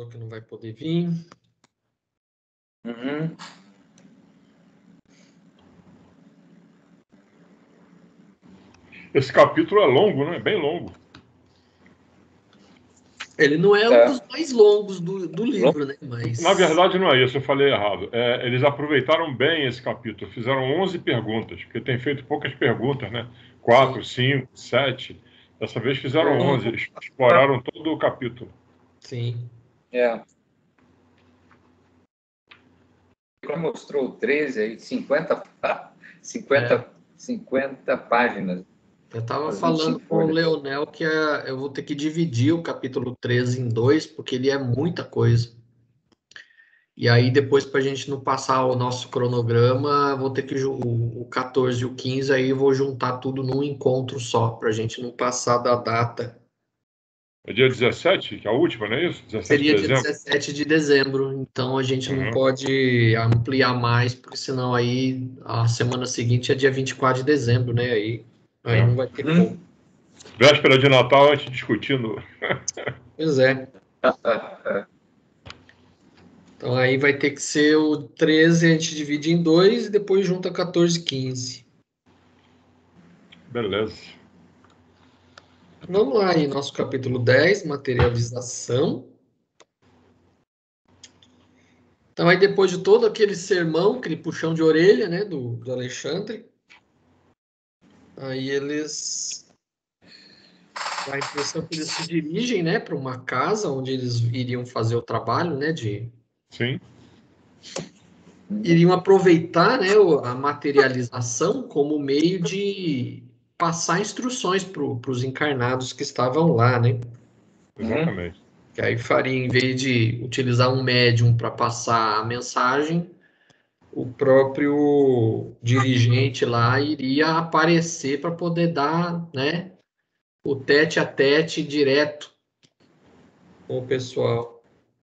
Leonel que não vai poder vir. Uhum. Esse capítulo é longo, né? Bem longo. Ele não é um dos mais longos do livro, né? Mas... Na verdade, não é isso, eu falei errado. Eles aproveitaram bem esse capítulo, fizeram 11 perguntas, porque tem feito poucas perguntas, né? 4, 5, 7. Dessa vez fizeram 11, eles exploraram todo o capítulo. Sim. Como mostrou 13 aí, 50 páginas. Eu estava falando com o Leonel que eu vou ter que dividir o capítulo 13 em 2, porque ele é muita coisa. E aí, depois, para a gente não passar o nosso cronograma, vou ter que o 14 e o 15, aí eu vou juntar tudo num encontro só, para a gente não passar da data. É dia 17, que é a última, não é isso? 17 Seria de dezembro? dia 17 de dezembro, então a gente não pode ampliar mais, porque senão aí a semana seguinte é dia 24 de dezembro, né? Aí não vai ter como. Véspera de Natal, a gente discutindo. Pois é. Então aí vai ter que ser o 13, a gente divide em 2 e depois junta 14 e 15. Beleza. Vamos lá aí, nosso capítulo 10, materialização. Então aí depois de todo aquele sermão, aquele puxão de orelha, né, do Alexandre, aí eles... dá a impressão que eles se dirigem, né, para uma casa onde eles iriam fazer o trabalho, né, Sim. iriam aproveitar, né, a materialização como meio de passar instruções para os encarnados que estavam lá, né? Exatamente. Que aí faria, em vez de utilizar um médium para passar a mensagem, o próprio dirigente lá iria aparecer para poder dar, né, o tete a tete direto com o pessoal.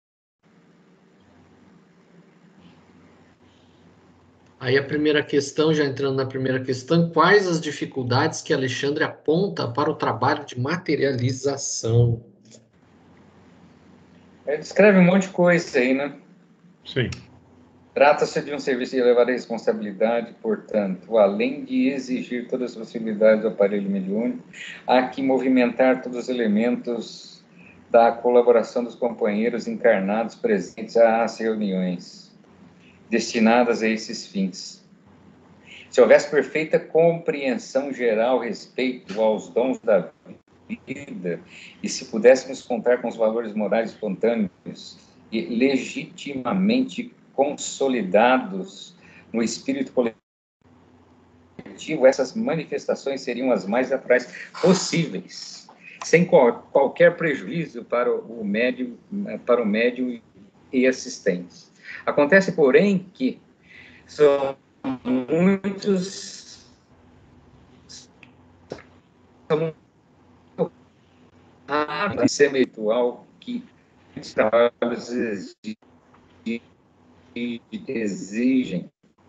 Aí a primeira questão, já entrando na primeira questão, quais as dificuldades que Alexandre aponta para o trabalho de materialização? Ele descreve um monte de coisa aí, né? Sim. Trata-se de um serviço de elevada responsabilidade, portanto, além de exigir todas as possibilidades do aparelho mediúnico, há que movimentar todos os elementos da colaboração dos companheiros encarnados presentes às reuniões, destinadas a esses fins. Se houvesse perfeita compreensão geral respeito aos dons da vida, e se pudéssemos contar com os valores morais espontâneos e legitimamente consolidados no espírito coletivo, essas manifestações seriam as mais naturais possíveis, sem qualquer prejuízo para o médium e assistentes. Acontece, porém, que são muitos semitual que os trabalhos exigem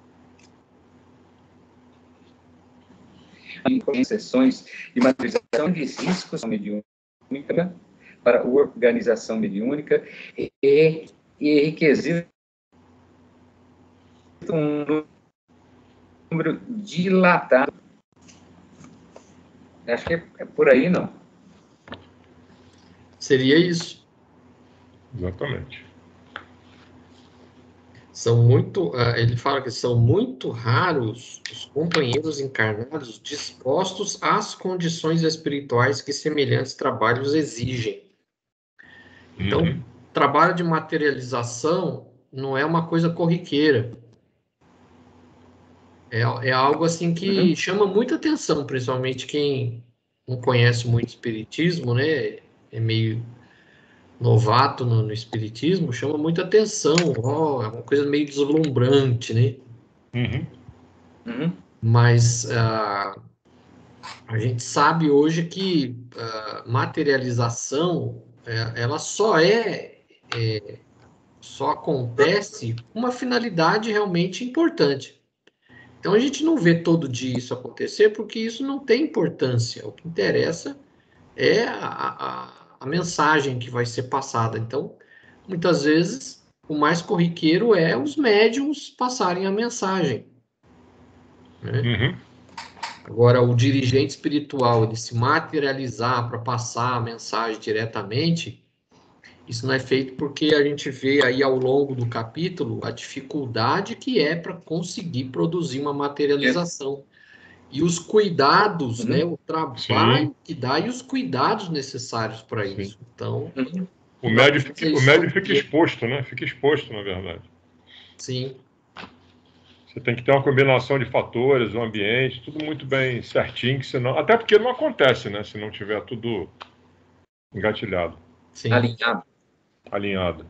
concessões de materialização de riscos mediúnica para a organização mediúnica e requisito um número dilatado. Acho que é por aí, não? Seria isso. Exatamente. Ele fala que são muito raros os companheiros encarnados dispostos às condições espirituais que semelhantes trabalhos exigem. Então, trabalho de materialização não é uma coisa corriqueira. É algo assim que chama muita atenção, principalmente quem não conhece muito espiritismo, né? É meio novato no espiritismo, chama muita atenção. É uma coisa meio deslumbrante, né? Mas a gente sabe hoje que materialização ela só acontece com uma finalidade realmente importante. Então a gente não vê todo dia isso acontecer porque isso não tem importância. O que interessa é a mensagem que vai ser passada. Então, muitas vezes, o mais corriqueiro é os médiums passarem a mensagem, né? Uhum. Agora, o dirigente espiritual, ele se materializar para passar a mensagem diretamente, isso não é feito porque a gente vê aí ao longo do capítulo a dificuldade que é para conseguir produzir uma materialização. E os cuidados, né? O Sim, trabalho que dá e os cuidados necessários para sim. isso. Então, O não dá pra médium fazer o isso médium todo fica dia. exposto, né? Fica exposto, na verdade. Sim, Você tem que ter uma combinação de fatores, o ambiente, tudo muito bem certinho, que senão, até porque não acontece, né? Se não tiver tudo engatilhado, sim. alinhado.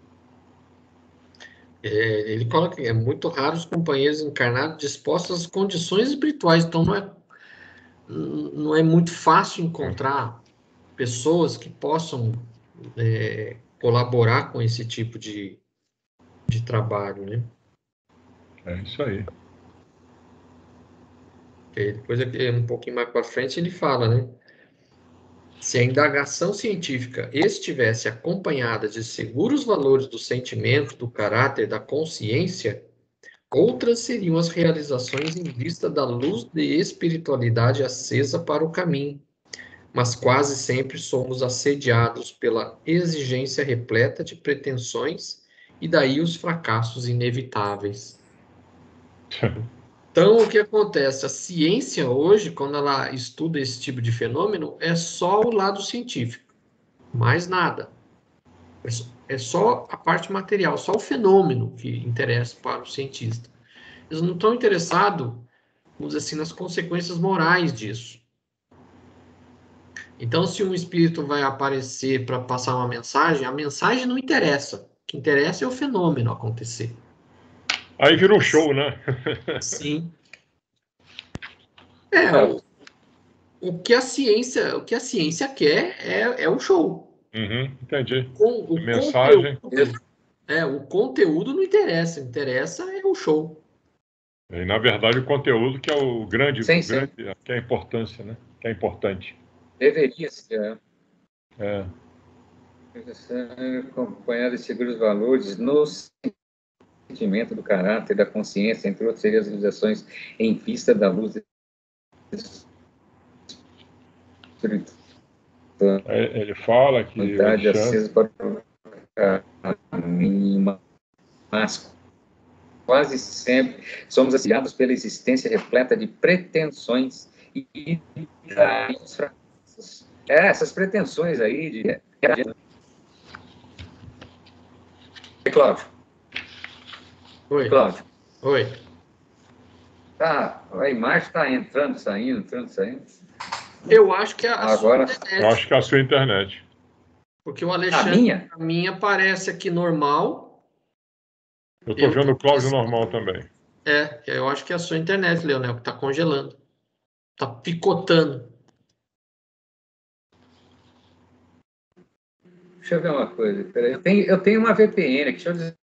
Ele coloca que é muito raro os companheiros encarnados dispostos às condições espirituais. Então, não é muito fácil encontrar pessoas que possam colaborar com esse tipo de trabalho, né? É isso aí. Depois, um pouquinho mais para frente, ele fala, né? Se a indagação científica estivesse acompanhada de seguros valores do sentimento, do caráter, da consciência, outras seriam as realizações em vista da luz de espiritualidade acesa para o caminho. Mas quase sempre somos assediados pela exigência repleta de pretensões e daí os fracassos inevitáveis. Então, o que acontece? A ciência hoje, quando ela estuda esse tipo de fenômeno, é só o lado científico, mais nada. É só a parte material, só o fenômeno que interessa para o cientista. Eles não estão interessados, vamos dizer assim, nas consequências morais disso. Então, se um espírito vai aparecer para passar uma mensagem, a mensagem não interessa. O que interessa é o fenômeno acontecer. Aí vira um show, né? Sim. O que a ciência quer é o show. Uhum, entendi. O Mensagem. o conteúdo não interessa. Interessa é o show. E, na verdade, o conteúdo que é o grande, Sim. que é a importância, né? Que é importante. Deveria ser. É. Acompanhado de seguros valores no sentimento do caráter, da consciência, entre outras realizações em vista da luz espiritual. Ele fala que o Alexandre... acesa para o caminho, mas quase sempre somos assediados pela existência repleta de pretensões e fracassos. Essas pretensões aí de... Cláudio. Oi. Cláudio. Oi. Tá, a imagem está entrando, saindo. Eu acho que é a sua internet. Eu acho que é a sua internet. Porque o Alexandre, a minha aparece aqui normal. Eu estou vendo o Cláudio normal também. Eu acho que é a sua internet, Leonel, que está congelando. Está picotando. Deixa eu ver uma coisa. Peraí. Eu tenho uma VPN aqui. Deixa eu dizer.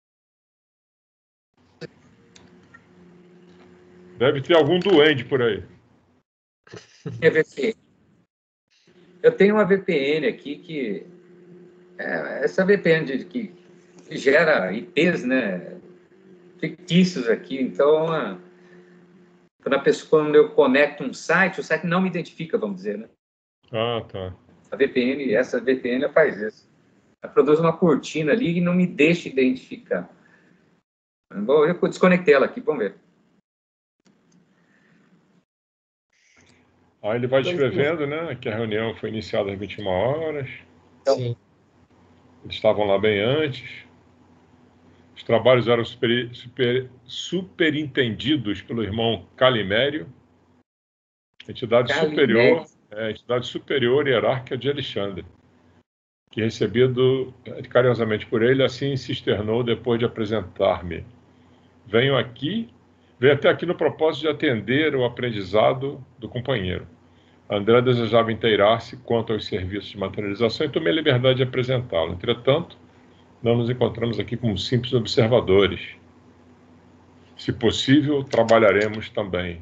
Deve ter algum duende por aí. Eu tenho uma VPN aqui que... essa VPN que gera IPs, né, fictícios aqui. Então, quando eu conecto um site, o site não me identifica, vamos dizer, né? Ah, tá. Essa VPN faz isso. Ela produz uma cortina ali e não me deixa identificar. Bom, eu desconectei ela aqui, vamos ver. Aí ele vai descrevendo, né, que a reunião foi iniciada às 21 horas. Sim. Eles estavam lá bem antes. Os trabalhos eram superintendidos pelo irmão Calimério, entidade superior hierárquica de Alexandre, que recebido carinhosamente por ele, assim se externou depois de apresentar-me. Venho até aqui no propósito de atender o aprendizado do companheiro. André desejava inteirar-se quanto aos serviços de materialização e tomei a liberdade de apresentá-lo. Entretanto, não nos encontramos aqui como simples observadores. Se possível, trabalharemos também.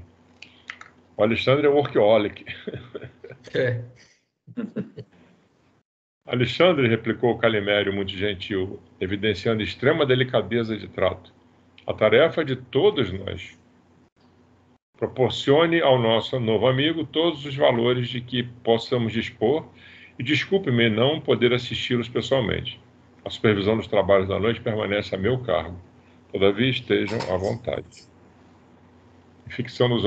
O Alexandre é um workaholic. Alexandre, replicou Calimério, muito gentil, evidenciando extrema delicadeza de trato. A tarefa é de todos nós. Proporcione ao nosso novo amigo todos os valores de que possamos dispor e desculpe-me não poder assisti-los pessoalmente. A supervisão dos trabalhos da noite permanece a meu cargo. Todavia, estejam à vontade. Fixando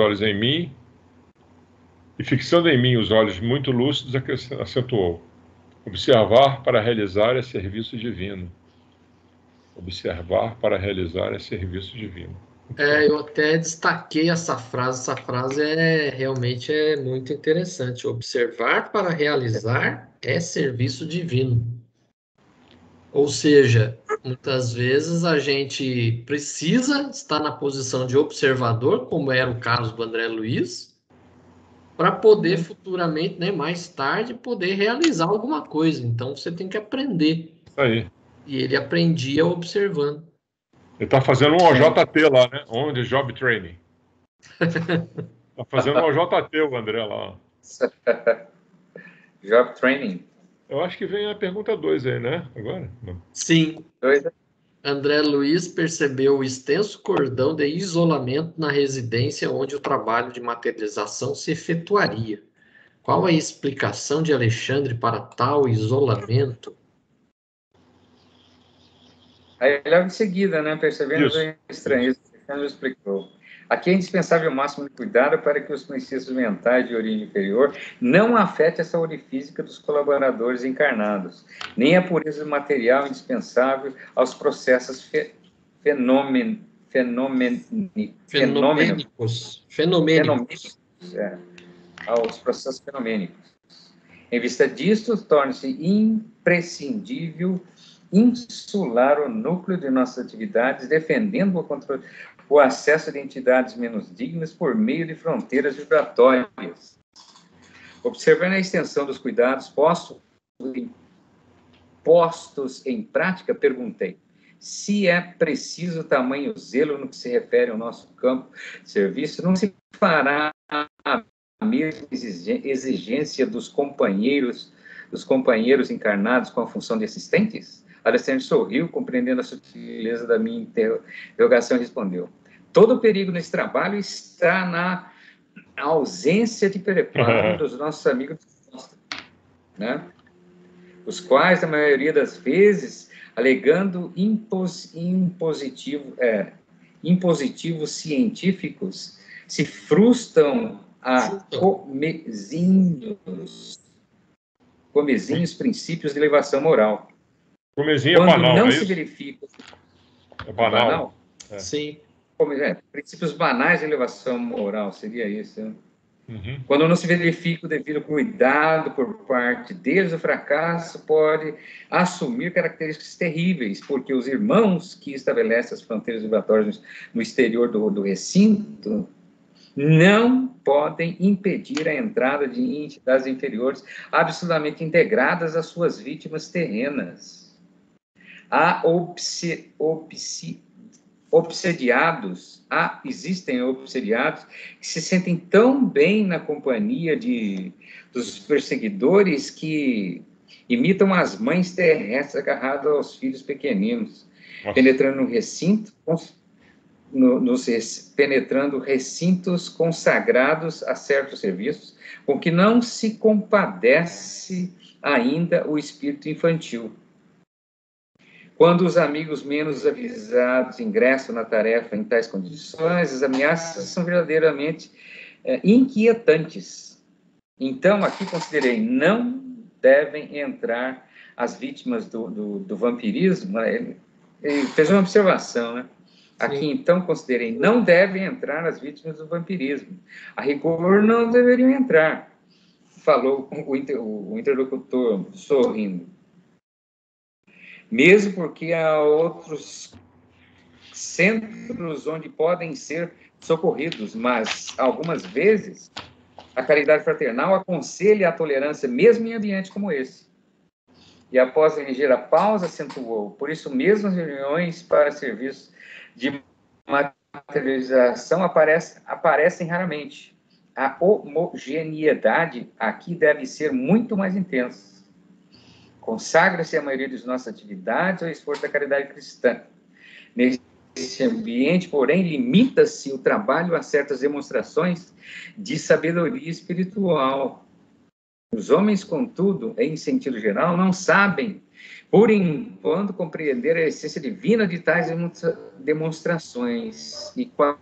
em mim os olhos muito lúcidos, acentuou. Observar para realizar é serviço divino. Observar para realizar é serviço divino. Eu até destaquei essa frase. Essa frase realmente é muito interessante. Observar para realizar é serviço divino. Ou seja, muitas vezes a gente precisa estar na posição de observador, como era o caso do André Luiz, para poder futuramente, né, mais tarde, poder realizar alguma coisa. Então, você tem que aprender. Isso aí. E ele aprendia observando. Ele está fazendo um OJT lá, né? On the Job Training. Está fazendo um OJT o André lá. Job Training. Eu acho que vem a pergunta 2 aí, né? Agora? Não. Sim. André Luiz percebeu o extenso cordão de isolamento na residência onde o trabalho de materialização se efetuaria. Qual a explicação de Alexandre para tal isolamento? Aí logo em seguida, né, percebendo a estranheza, Alexandre explicou. Aqui é indispensável o máximo de cuidado para que os princípios mentais de origem inferior não afetem a saúde física dos colaboradores encarnados, nem a pureza do material indispensável aos processos fenomênicos, aos processos fenomênicos. Em vista disto, torna-se imprescindível insular o núcleo de nossas atividades, defendendo o acesso de entidades menos dignas por meio de fronteiras vibratórias. Observando a extensão dos cuidados postos em prática, perguntei se é preciso tamanho zelo no que se refere ao nosso campo de serviço, não se fará a mesma exigência dos companheiros encarnados com a função de assistentes? Alexandre sorriu, compreendendo a sutileza da minha interrogação, e respondeu: todo o perigo nesse trabalho está na ausência de preparo dos nossos amigos, né? Os quais, na maioria das vezes, alegando impositivos científicos, se frustram a comezinhos princípios de elevação moral. Comezinho quando é banal, não é se isso? verifica... É banal? É. Sim. Princípios banais de elevação moral, seria isso, né? Uhum. Quando não se verifica o devido cuidado por parte deles, o fracasso pode assumir características terríveis, porque os irmãos que estabelecem as fronteiras vibratórias no exterior do recinto não podem impedir a entrada de entidades inferiores absolutamente integradas às suas vítimas terrenas. Existem obsediados que se sentem tão bem na companhia dos perseguidores que imitam as mães terrestres agarradas aos filhos pequeninos, penetrando no recinto, penetrando recintos consagrados a certos serviços, com que não se compadece ainda o espírito infantil. Quando os amigos menos avisados ingressam na tarefa em tais condições, as ameaças são verdadeiramente inquietantes. Então, aqui considerei, não devem entrar as vítimas do vampirismo. Ele fez uma observação, né? Aqui, então, considerei, não devem entrar as vítimas do vampirismo. A rigor, não deveriam entrar, falou o interlocutor, sorrindo. Mesmo porque há outros centros onde podem ser socorridos, mas, algumas vezes, a caridade fraternal aconselha a tolerância, mesmo em ambientes como esse. E, após a ligeira pausa, acentuou: por isso mesmo, as reuniões para serviços de materialização aparecem raramente. A homogeneidade aqui deve ser muito mais intensa. Consagra-se a maioria das nossas atividades ao esforço da caridade cristã. Nesse ambiente, porém, limita-se o trabalho a certas demonstrações de sabedoria espiritual. Os homens, contudo, em sentido geral, não sabem, por enquanto, compreender a essência divina de tais demonstrações, e quase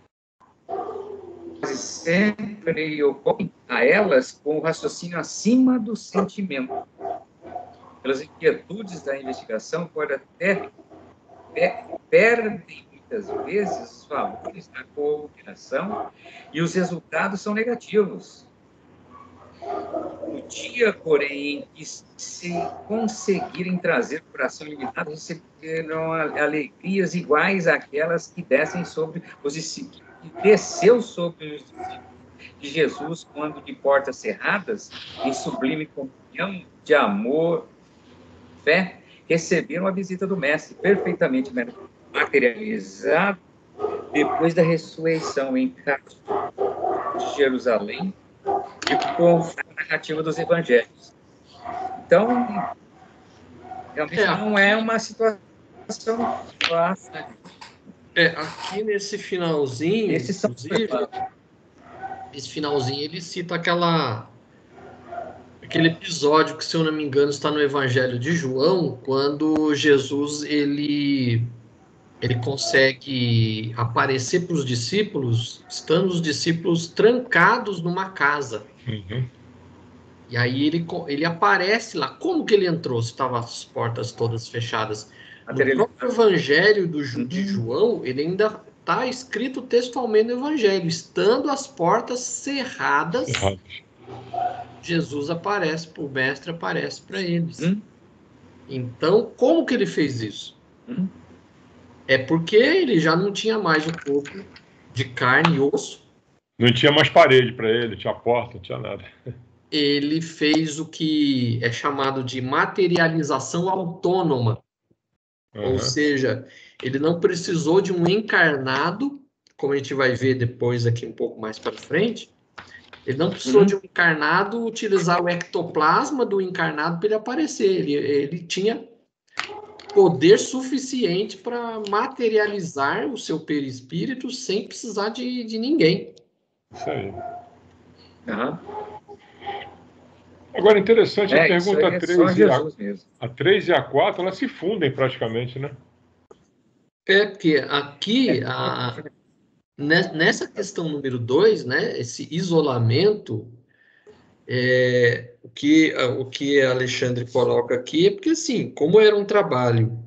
sempre ocorrem a elas com o raciocínio acima do sentimento. Pelas inquietudes da investigação, pode até perdem muitas vezes os valores da cooperação e os resultados são negativos. No dia, porém, em que se conseguirem trazer o coração limitado, receberão alegrias iguais àquelas que descem sobre os discípulos, que desceu sobre os discípulos de Jesus quando de portas cerradas, em sublime comunhão de amor, fé, receberam a visita do Mestre, perfeitamente materializado depois da ressurreição em Cristo de Jerusalém, e com a narrativa dos evangelhos. Então, realmente não é uma situação fácil. Aqui nesse finalzinho, inclusive, esse finalzinho, ele cita aquele episódio que, se eu não me engano, está no Evangelho de João, quando Jesus, ele consegue aparecer para os discípulos, estando os discípulos trancados numa casa. Uhum. E aí ele aparece lá. Como que ele entrou se estavam as portas todas fechadas? No próprio Evangelho de João, ele ainda está escrito textualmente no Evangelho. Estando as portas cerradas, Jesus aparece, o Mestre aparece para eles. Então, como que ele fez isso? É porque ele já não tinha mais o corpo de carne e osso. Não tinha mais parede para ele, tinha porta, não tinha nada. Ele fez o que é chamado de materialização autônoma. Ou seja, ele não precisou de um encarnado, como a gente vai ver depois aqui um pouco mais para frente. Ele não precisou de um encarnado utilizar o ectoplasma do encarnado para ele aparecer. Ele tinha poder suficiente para materializar o seu perispírito sem precisar de ninguém. Isso aí. Agora, interessante, a pergunta 3 e a 4, elas se fundem praticamente, né? Porque aqui, nessa questão número 2, né, esse isolamento, o que Alexandre coloca aqui é porque, assim, como era um trabalho,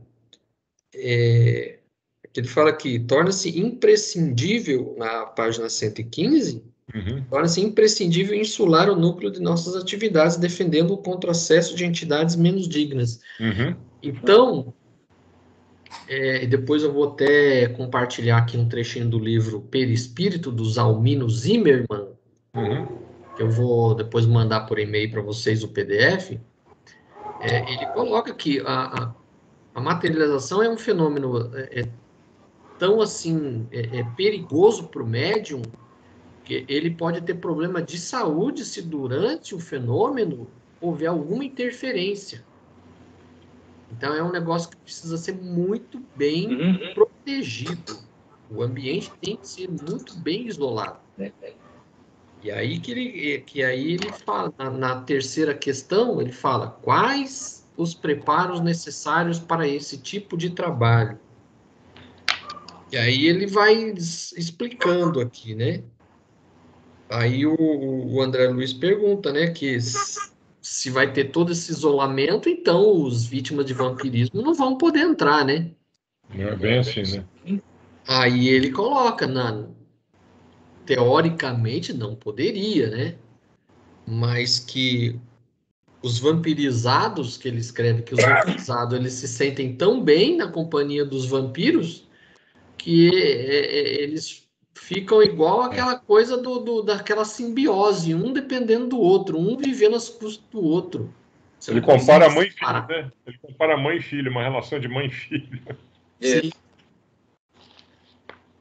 que ele fala aqui, torna-se imprescindível, na página 115, torna-se imprescindível insular o núcleo de nossas atividades, defendendo contra o acesso de entidades menos dignas. Então, depois eu vou até compartilhar aqui um trechinho do livro Perispírito, do Zalmino Zimmermann, que eu vou depois mandar por e-mail para vocês o PDF. Ele coloca que a materialização é um fenômeno tão assim perigoso para o médium, que ele pode ter problema de saúde se durante o fenômeno houver alguma interferência. Então é um negócio que precisa ser muito bem protegido. O ambiente tem que ser muito bem isolado. E aí que aí ele fala, na terceira questão, ele fala quais os preparos necessários para esse tipo de trabalho. E aí ele vai explicando aqui, né? Aí o André Luiz pergunta, né, que se vai ter todo esse isolamento, então os vítimas de vampirismo não vão poder entrar, né? Não é bem assim, né? Aí ele coloca, teoricamente não poderia, né? Mas que os vampirizados, que ele escreve que os vampirizados, eles se sentem tão bem na companhia dos vampiros que eles ficam igual aquela coisa daquela simbiose, um dependendo do outro, um vivendo às custas do outro. Ele compara mãe e filho, né? Ele compara mãe e filho, uma relação de mãe e filho. Sim.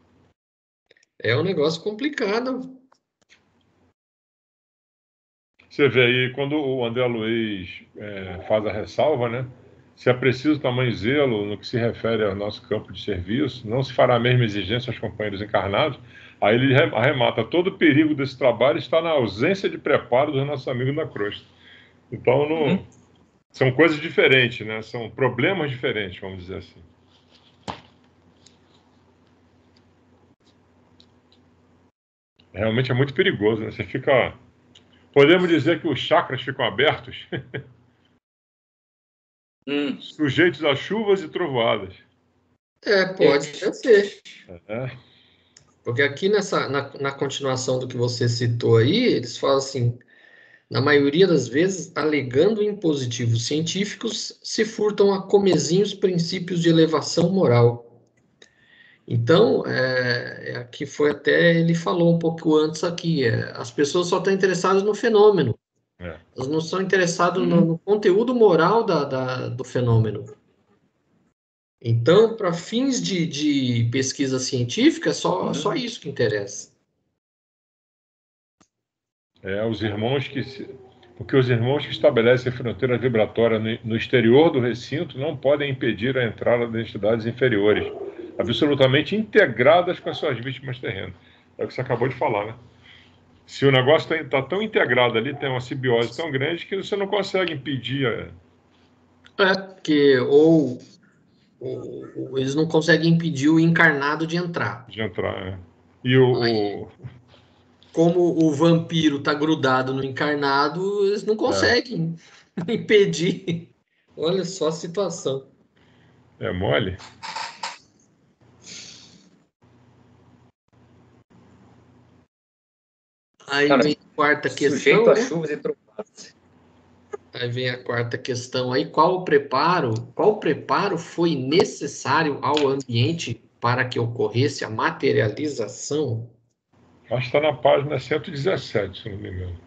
É um negócio complicado. Você vê aí, quando o André Luiz faz a ressalva, né? Se é preciso tamanho zelo no que se refere ao nosso campo de serviço, não se fará a mesma exigência aos companheiros encarnados. Aí ele arremata: todo o perigo desse trabalho está na ausência de preparo dos nossos amigos da crosta. Então, são coisas diferentes, né? São problemas diferentes, vamos dizer assim. Realmente é muito perigoso, né? Você fica... Podemos dizer que os chakras ficam abertos, sujeitos a chuvas e trovoadas. Pode ser. É. Porque aqui na continuação do que você citou aí, eles falam assim: na maioria das vezes, alegando impositivos científicos, se furtam a comezinhos princípios de elevação moral. Então, aqui foi até, ele falou um pouco antes aqui, as pessoas só estão interessadas no fenômeno. Elas não são interessadas no conteúdo moral do fenômeno. Então, para fins de pesquisa científica, só isso que interessa. Porque os irmãos que estabelecem fronteira vibratória no exterior do recinto não podem impedir a entrada de entidades inferiores, absolutamente integradas com as suas vítimas terrenas. É o que você acabou de falar, né? Se o negócio está tão integrado ali, tem uma simbiose tão grande que você não consegue impedir. Porque eles não conseguem impedir o encarnado de entrar. Como o vampiro está grudado no encarnado, eles não conseguem impedir. Olha só a situação. É mole? Aí vem a quarta questão. Sujeito a chuvas e trovoadas. Aí vem a quarta questão aí: qual preparo foi necessário ao ambiente para que ocorresse a materialização? Acho que está na página 117, se não me engano.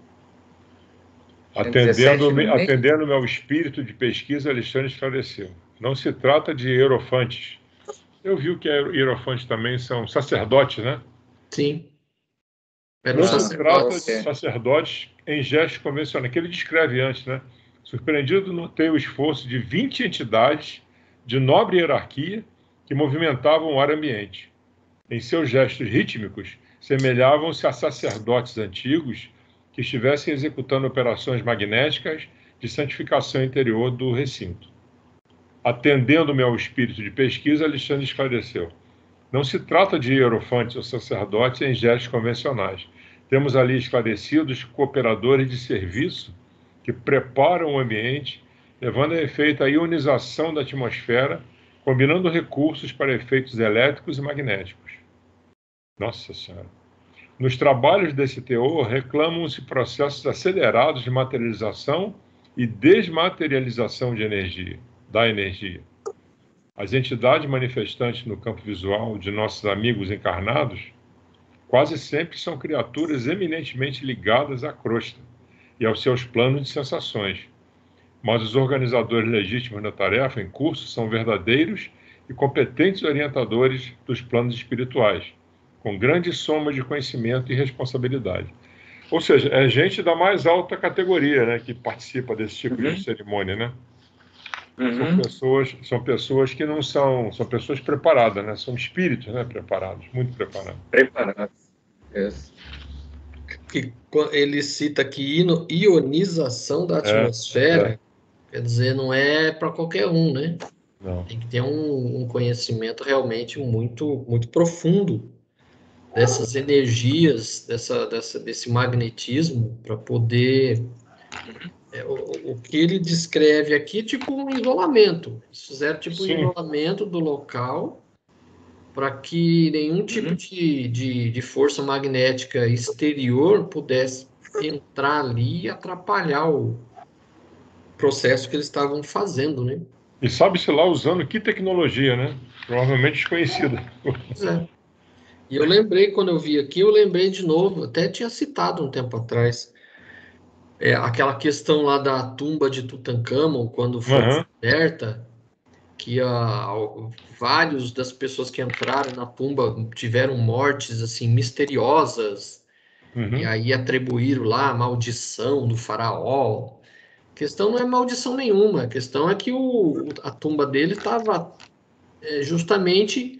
117 Atendendo meu espírito de pesquisa, Alexandre esclareceu. Não se trata de hierofantes. Eu vi que hierofantes também são sacerdotes, né? Sim. Não se trata de sacerdotes em gestos convencionais, que ele descreve antes, né? Surpreendido, notei o esforço de 20 entidades de nobre hierarquia que movimentavam o ar ambiente. Em seus gestos rítmicos, semelhavam-se a sacerdotes antigos que estivessem executando operações magnéticas de santificação interior do recinto. Atendendo-me ao espírito de pesquisa, Alexandre esclareceu. Não se trata de hierofantes ou sacerdotes em gestos convencionais. Temos ali esclarecidos cooperadores de serviço que preparam o ambiente, levando a efeito a ionização da atmosfera, combinando recursos para efeitos elétricos e magnéticos. Nossa Senhora! Nos trabalhos desse teor, reclamam-se processos acelerados de materialização e desmaterialização da energia. As entidades manifestantes no campo visual de nossos amigos encarnados quase sempre são criaturas eminentemente ligadas à crosta e aos seus planos de sensações. Mas os organizadores legítimos da tarefa em curso são verdadeiros e competentes orientadores dos planos espirituais, com grande soma de conhecimento e responsabilidade. Ou seja, é gente da mais alta categoria, né, que participa desse tipo de cerimônia, né? São pessoas que não são pessoas preparadas, né? São espíritos, né? Preparados, muito preparados. Que ele cita aqui ionização da atmosfera, quer dizer, não é para qualquer um, né? Não. Tem que ter um conhecimento realmente muito, muito profundo dessas energias, desse magnetismo, para poder... O que ele descreve aqui é tipo um isolamento. Eles fizeram tipo um isolamento do local para que nenhum tipo de força magnética exterior pudesse entrar ali e atrapalhar o processo que eles estavam fazendo, né? E sabe-se lá usando que tecnologia, né? Provavelmente desconhecida. Pois é. E eu lembrei, quando eu vi aqui, eu lembrei de novo, até tinha citado um tempo atrás, aquela questão lá da tumba de Tutancâmon, quando foi descoberta, que vários das pessoas que entraram na tumba tiveram mortes assim misteriosas, E aí atribuíram lá a maldição do faraó. A questão não é maldição nenhuma, a questão é que a tumba dele estava justamente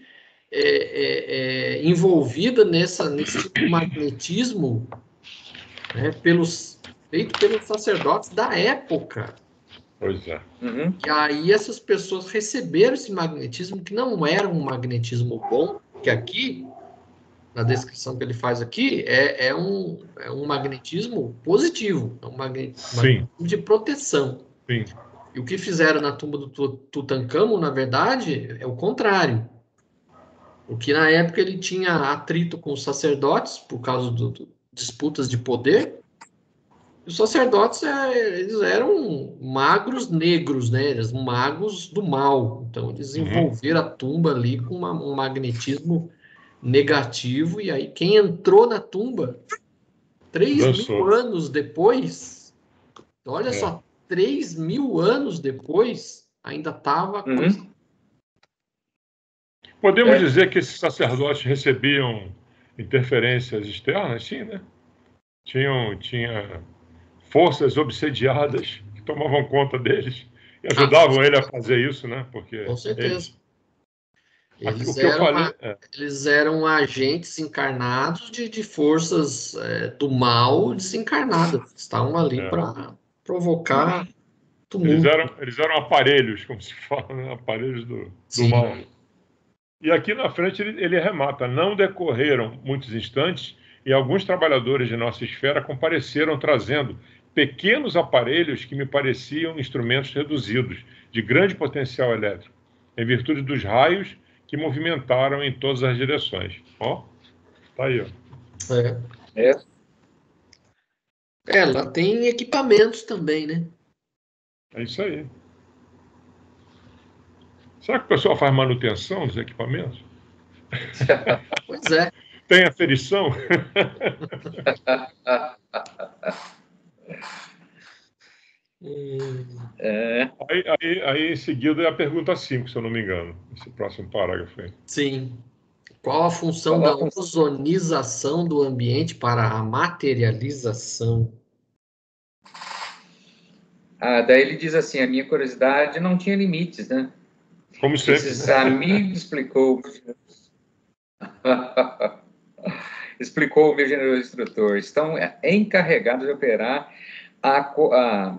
envolvida nesse tipo de magnetismo, né, feito pelos sacerdotes da época. Pois é. E aí essas pessoas receberam esse magnetismo, que não era um magnetismo bom, que aqui, na descrição que ele faz aqui, é um magnetismo positivo, é um magnetismo de proteção. Sim. E o que fizeram na tumba do Tutancâmon, na verdade, é o contrário. Porque na época ele tinha atrito com os sacerdotes, por causa de disputas de poder. E os sacerdotes, eles eram magos negros, né? Eles eram magos do mal. Então, eles envolveram a tumba ali com um magnetismo negativo. E aí, quem entrou na tumba 3.000 anos depois, olha só, 3.000 anos depois, ainda estava... Podemos dizer que esses sacerdotes recebiam interferências externas? Sim, né? Tinha forças obsediadas que tomavam conta deles e ajudavam ele a fazer isso, né? Porque com certeza. Eles eram agentes encarnados de forças do mal desencarnadas. Estavam ali para provocar tumulto. Eles eram aparelhos, como se fala, né? Aparelhos do mal. E aqui na frente ele remata: não decorreram muitos instantes e alguns trabalhadores de nossa esfera compareceram trazendo pequenos aparelhos que me pareciam instrumentos reduzidos, de grande potencial elétrico, em virtude dos raios que movimentaram em todas as direções. Ó, tá aí, ó. Ela tem equipamentos também, né? É isso aí. Será que o pessoal faz manutenção dos equipamentos? Pois é. Tem aferição? Aí, em seguida, é a pergunta 5, se eu não me engano. Esse próximo parágrafo aí. Sim. Qual a função da ozonização do ambiente para a materialização? Daí ele diz assim: a minha curiosidade não tinha limites, né? Como sempre. Esses amigos explicou o meu generoso instrutor, estão encarregados de operar a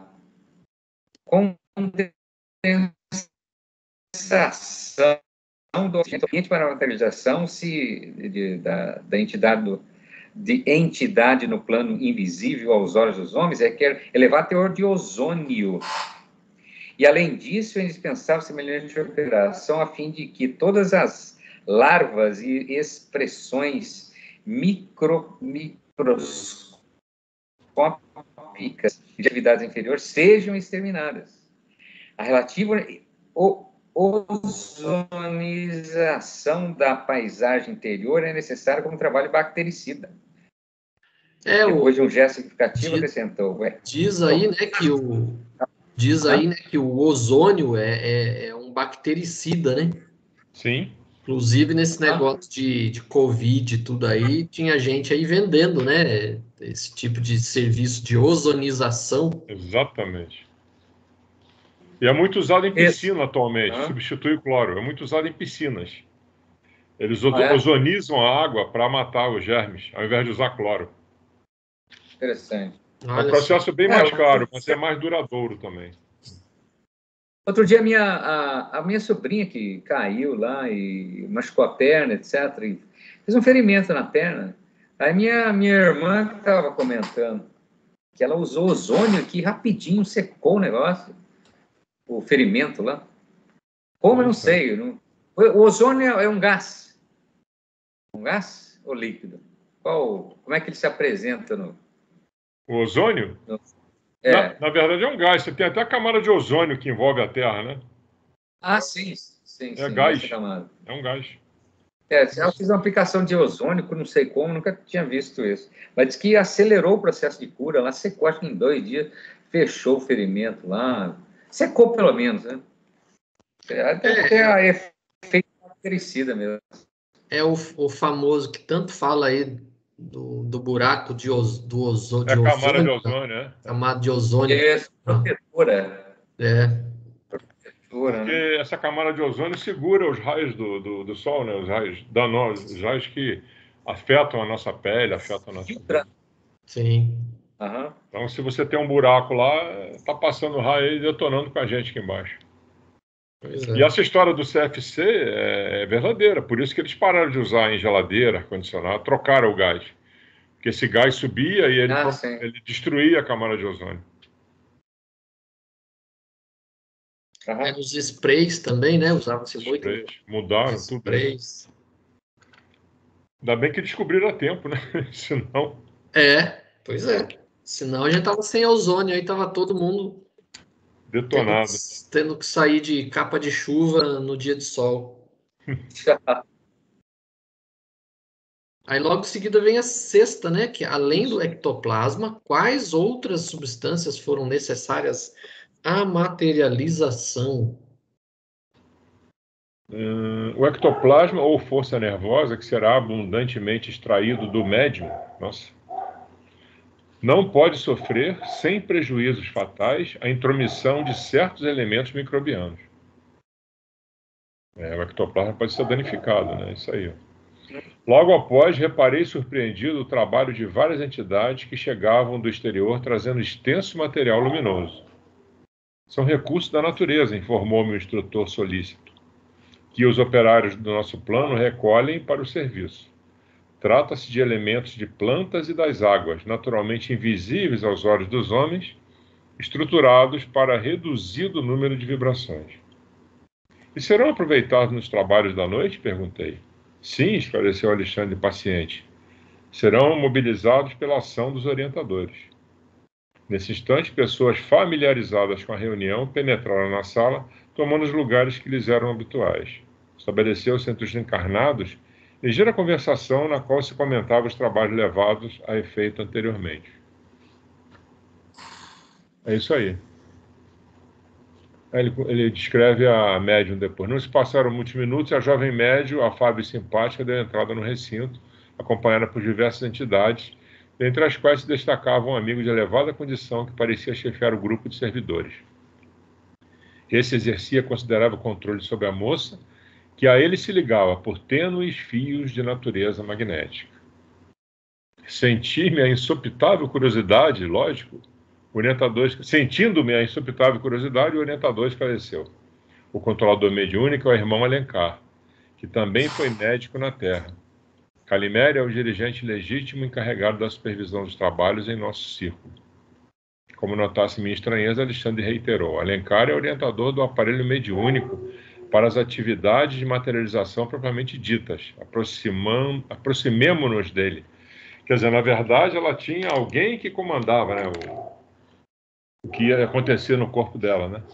condensação do ambiente para a materialização da entidade de entidade no plano invisível aos olhos dos homens, quer elevar teor de ozônio. E, além disso, é indispensável semelhante operação a fim de que todas as larvas e expressões microscópicas de atividades inferiores sejam exterminadas. A relativa ozonização da paisagem interior é necessária como trabalho bactericida. Depois de um gesto significativo, acrescentou. Diz aí, né, que o ozônio é um bactericida, né? Sim. Inclusive, nesse negócio de Covid e tudo aí, tinha gente aí vendendo, né? Esse tipo de serviço de ozonização. Exatamente. E é muito usado em piscina atualmente, substitui o cloro. É muito usado em piscinas. Eles ozonizam a água para matar os germes, ao invés de usar cloro. Interessante. É um processo bem mais caro, mas é mais duradouro também. Outro dia, a minha sobrinha que caiu lá e machucou a perna, etc., e fez um ferimento na perna. Aí minha irmã estava comentando que ela usou ozônio que rapidinho secou o negócio, o ferimento lá. Como eu não sei. O ozônio é um gás. Um gás ou líquido? Como é que ele se apresenta no... O ozônio? Na verdade é um gás. Você tem até a camada de ozônio que envolve a Terra, né? Sim. É gás. É um gás. Ela fez uma aplicação de ozônio, não sei como, nunca tinha visto isso. Mas diz que acelerou o processo de cura, lá secou, acho que em 2 dias, fechou o ferimento lá. Secou pelo menos, né? Até efeito bactericida mesmo. É o famoso que tanto fala aí do buraco do ozônio. É a camada de ozônio, né? Camada de ozônio. É protetora. Porque essa camada de ozônio segura os raios do Sol, né? Os raios danosos, os raios que afetam a nossa pele, afetam a nossa vida. Sim. Uhum. Então, se você tem um buraco lá, tá passando raio e detonando com a gente aqui embaixo. E essa história do CFC é verdadeira, por isso que eles pararam de usar em geladeira, ar-condicionado, trocaram o gás. Porque esse gás subia e ele destruía a camada de ozônio. Uhum. Os sprays também, né? Usavam-se muito. Mudaram tudo. Sprays. Ainda bem que descobriram a tempo, né? Senão... Pois é. Senão a gente tava sem ozônio, aí tava todo mundo detonado. Tendo que sair de capa de chuva no dia de sol. Aí logo em seguida vem a sexta, né? Que além do ectoplasma, quais outras substâncias foram necessárias à materialização? O ectoplasma ou força nervosa, que será abundantemente extraído do médium, não pode sofrer, sem prejuízos fatais, a intromissão de certos elementos microbianos. O ectoplasma pode ser danificado, né? Isso aí. Logo após, reparei surpreendido o trabalho de várias entidades que chegavam do exterior trazendo extenso material luminoso. São recursos da natureza, informou-me o instrutor solícito, que os operários do nosso plano recolhem para o serviço. Trata-se de elementos de plantas e das águas, naturalmente invisíveis aos olhos dos homens, estruturados para reduzido número de vibrações. E serão aproveitados nos trabalhos da noite? Perguntei. Sim, esclareceu Alexandre paciente. Serão mobilizados pela ação dos orientadores. Nesse instante, pessoas familiarizadas com a reunião penetraram na sala, tomando os lugares que lhes eram habituais. Estabeleceu-se entre os encarnados ligeira conversação na qual se comentava os trabalhos levados a efeito anteriormente. É isso aí. Ele descreve a médium depois. Não se passaram muitos minutos e a jovem médium, afável e simpática, deu entrada no recinto, acompanhada por diversas entidades, dentre as quais se destacava um amigo de elevada condição que parecia chefiar o grupo de servidores. Esse exercia considerável controle sobre a moça, que a ele se ligava por tênues fios de natureza magnética. Senti-me a insopitável curiosidade, lógico, sentindo-me a insopitável curiosidade, o orientador esclareceu. O controlador mediúnico é o irmão Alencar, que também foi médico na Terra. Calimere é o dirigente legítimo encarregado da supervisão dos trabalhos em nosso círculo. Como notasse minha estranheza, Alexandre reiterou. Alencar é orientador do aparelho mediúnico para as atividades de materialização propriamente ditas. Aproximemo-nos dele. Quer dizer, na verdade, ela tinha alguém que comandava, né, o que ia acontecer no corpo dela, né?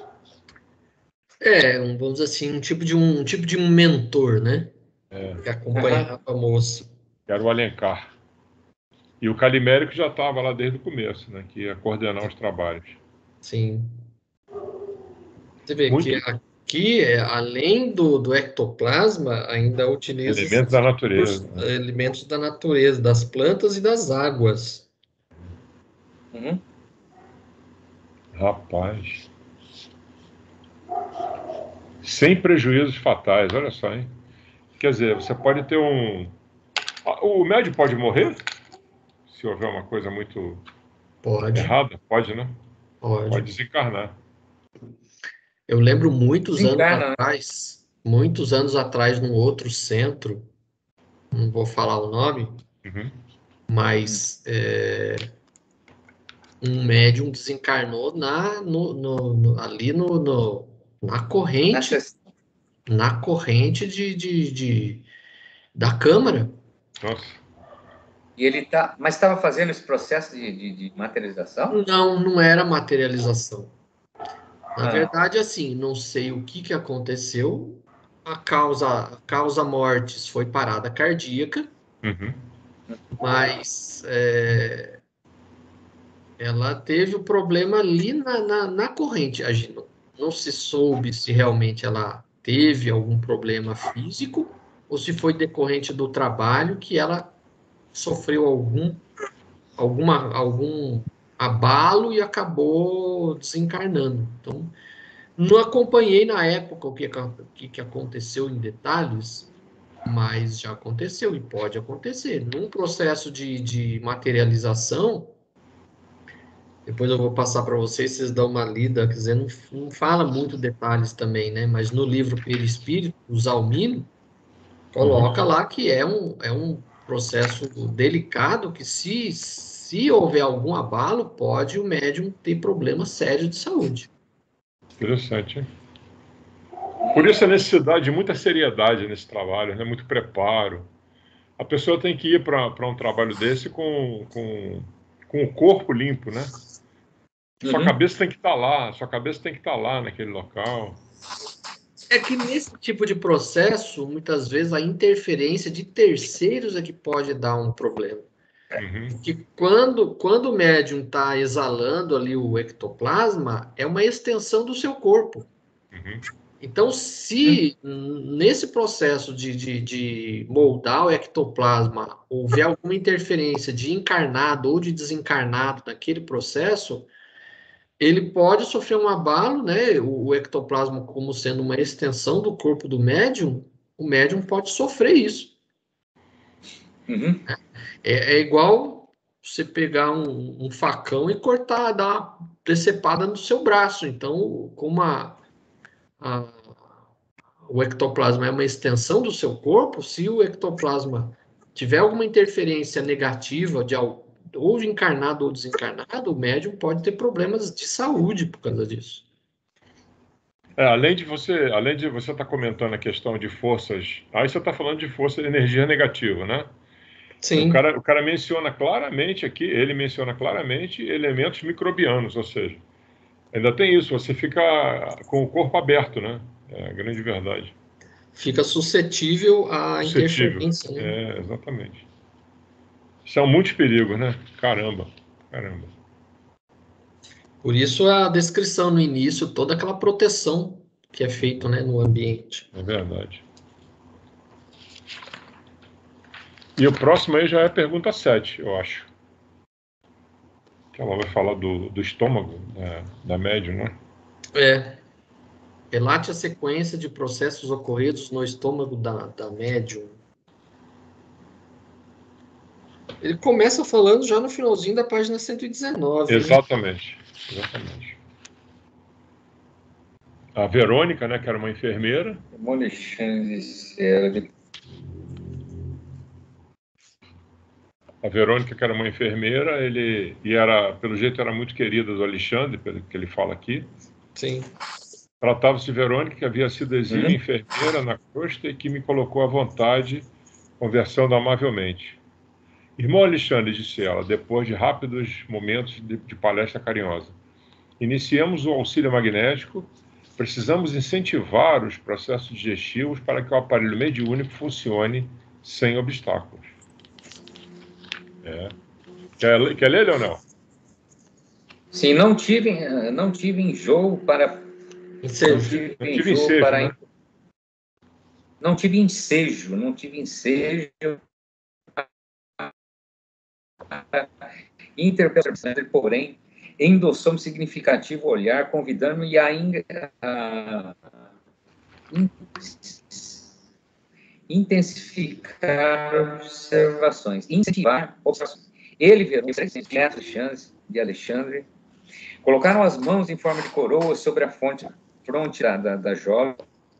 Vamos dizer assim, um tipo de um mentor, né? Que acompanhava a moça. Que era o Alencar. E o Calimérico já estava lá desde o começo, né? Que ia coordenar os trabalhos. Sim. Você vê que aqui, além do ectoplasma, ainda utiliza elementos da natureza, elementos da natureza, das plantas e das águas. Uhum. Rapaz. Sem prejuízos fatais, olha só, hein? Quer dizer, você pode ter o médium pode morrer? Se houver uma coisa muito errada? Pode, né? Pode desencarnar. Eu lembro muitos anos atrás, num outro centro, não vou falar o nome, mas um médium desencarnou ali na corrente, da Câmara. Nossa. E ele mas estava fazendo esse processo de materialização? Não era materialização. Na verdade, assim, não sei o que aconteceu. A causa mortis foi parada cardíaca, mas ela teve o problema ali na corrente. Não se soube se realmente ela teve algum problema físico ou se foi decorrente do trabalho que ela sofreu algum abalo e acabou desencarnando. Então, não acompanhei na época o que aconteceu em detalhes, mas já aconteceu e pode acontecer. Num processo de materialização, depois eu vou passar para vocês dão uma lida, quer dizer, não fala muito detalhes também, né? Mas no livro Perispírito, o Zalmino coloca lá que é um processo delicado que se houver algum abalo, pode o médium ter problema sério de saúde. Interessante, hein? Por isso a necessidade de muita seriedade nesse trabalho, né? Muito preparo. A pessoa tem que ir para um trabalho desse com o corpo limpo, né? Sua cabeça tem que estar lá, sua cabeça tem que estar lá naquele local. É que nesse tipo de processo, muitas vezes a interferência de terceiros é que pode dar um problema. Porque quando o médium está exalando ali o ectoplasma, é uma extensão do seu corpo. Então, se nesse processo de moldar o ectoplasma houver alguma interferência de encarnado ou de desencarnado naquele processo, ele pode sofrer um abalo, né? O ectoplasma, como sendo uma extensão do corpo do médium, o médium pode sofrer isso. É igual você pegar um facão e cortar, dar uma decepada no seu braço. Então, como o ectoplasma é uma extensão do seu corpo, se o ectoplasma tiver alguma interferência negativa ou de encarnado ou desencarnado, o médium pode ter problemas de saúde por causa disso. Além de você estar comentando a questão de forças, aí você está falando de força de energia negativa, né? Sim. O cara menciona claramente aqui, ele menciona claramente elementos microbianos, ou seja, ainda tem isso, você fica com o corpo aberto, né? É a grande verdade. Fica suscetível à interferência, né? Exatamente. São muitos perigos, né? Caramba. Por isso a descrição no início, toda aquela proteção que é feita, né, no ambiente. É verdade. E o próximo aí já é a pergunta 7, eu acho. Que ela vai falar do estômago, da médium, né? Relate a sequência de processos ocorridos no estômago da médium. Ele começa falando já no finalzinho da página 119. Exatamente. Exatamente. A Verônica, né, que era uma enfermeira. A Verônica, que era uma enfermeira, pelo jeito, era muito querida do Alexandre, pelo que ele fala aqui. Sim. Tratava-se de Verônica, que havia sido exímia enfermeira na costa e que me colocou à vontade, conversando amavelmente. Irmão Alexandre, disse ela, depois de rápidos momentos de palestra carinhosa, iniciamos o auxílio magnético. Precisamos incentivar os processos digestivos para que o aparelho mediúnico funcione sem obstáculos. Quer ler, Leonel? Sim, não tive enjoo para... Não tive ensejo interpretação, porém, endossou um significativo olhar, convidando-me a intensificar observações, incentivar observações. Ele, Verônica de Alexandre, colocaram as mãos em forma de coroa sobre a fronte da jovem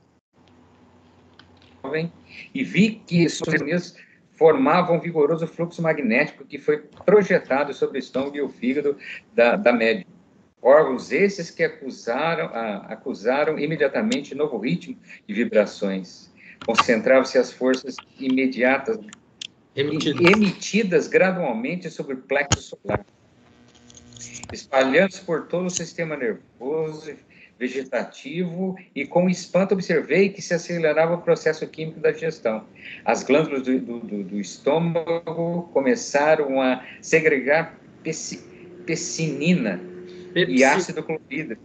e vi que suas unhas formavam um vigoroso fluxo magnético que foi projetado sobre o estômago e o fígado da médium. Órgãos esses que acusaram imediatamente novo ritmo de vibrações. Concentravam-se as forças imediatas emitidas gradualmente sobre o plexo solar, espalhando-se por todo o sistema nervoso, vegetativo, e com espanto observei que se acelerava o processo químico da digestão. As glândulas do estômago começaram a segregar pepsinina e ácido clorídrico.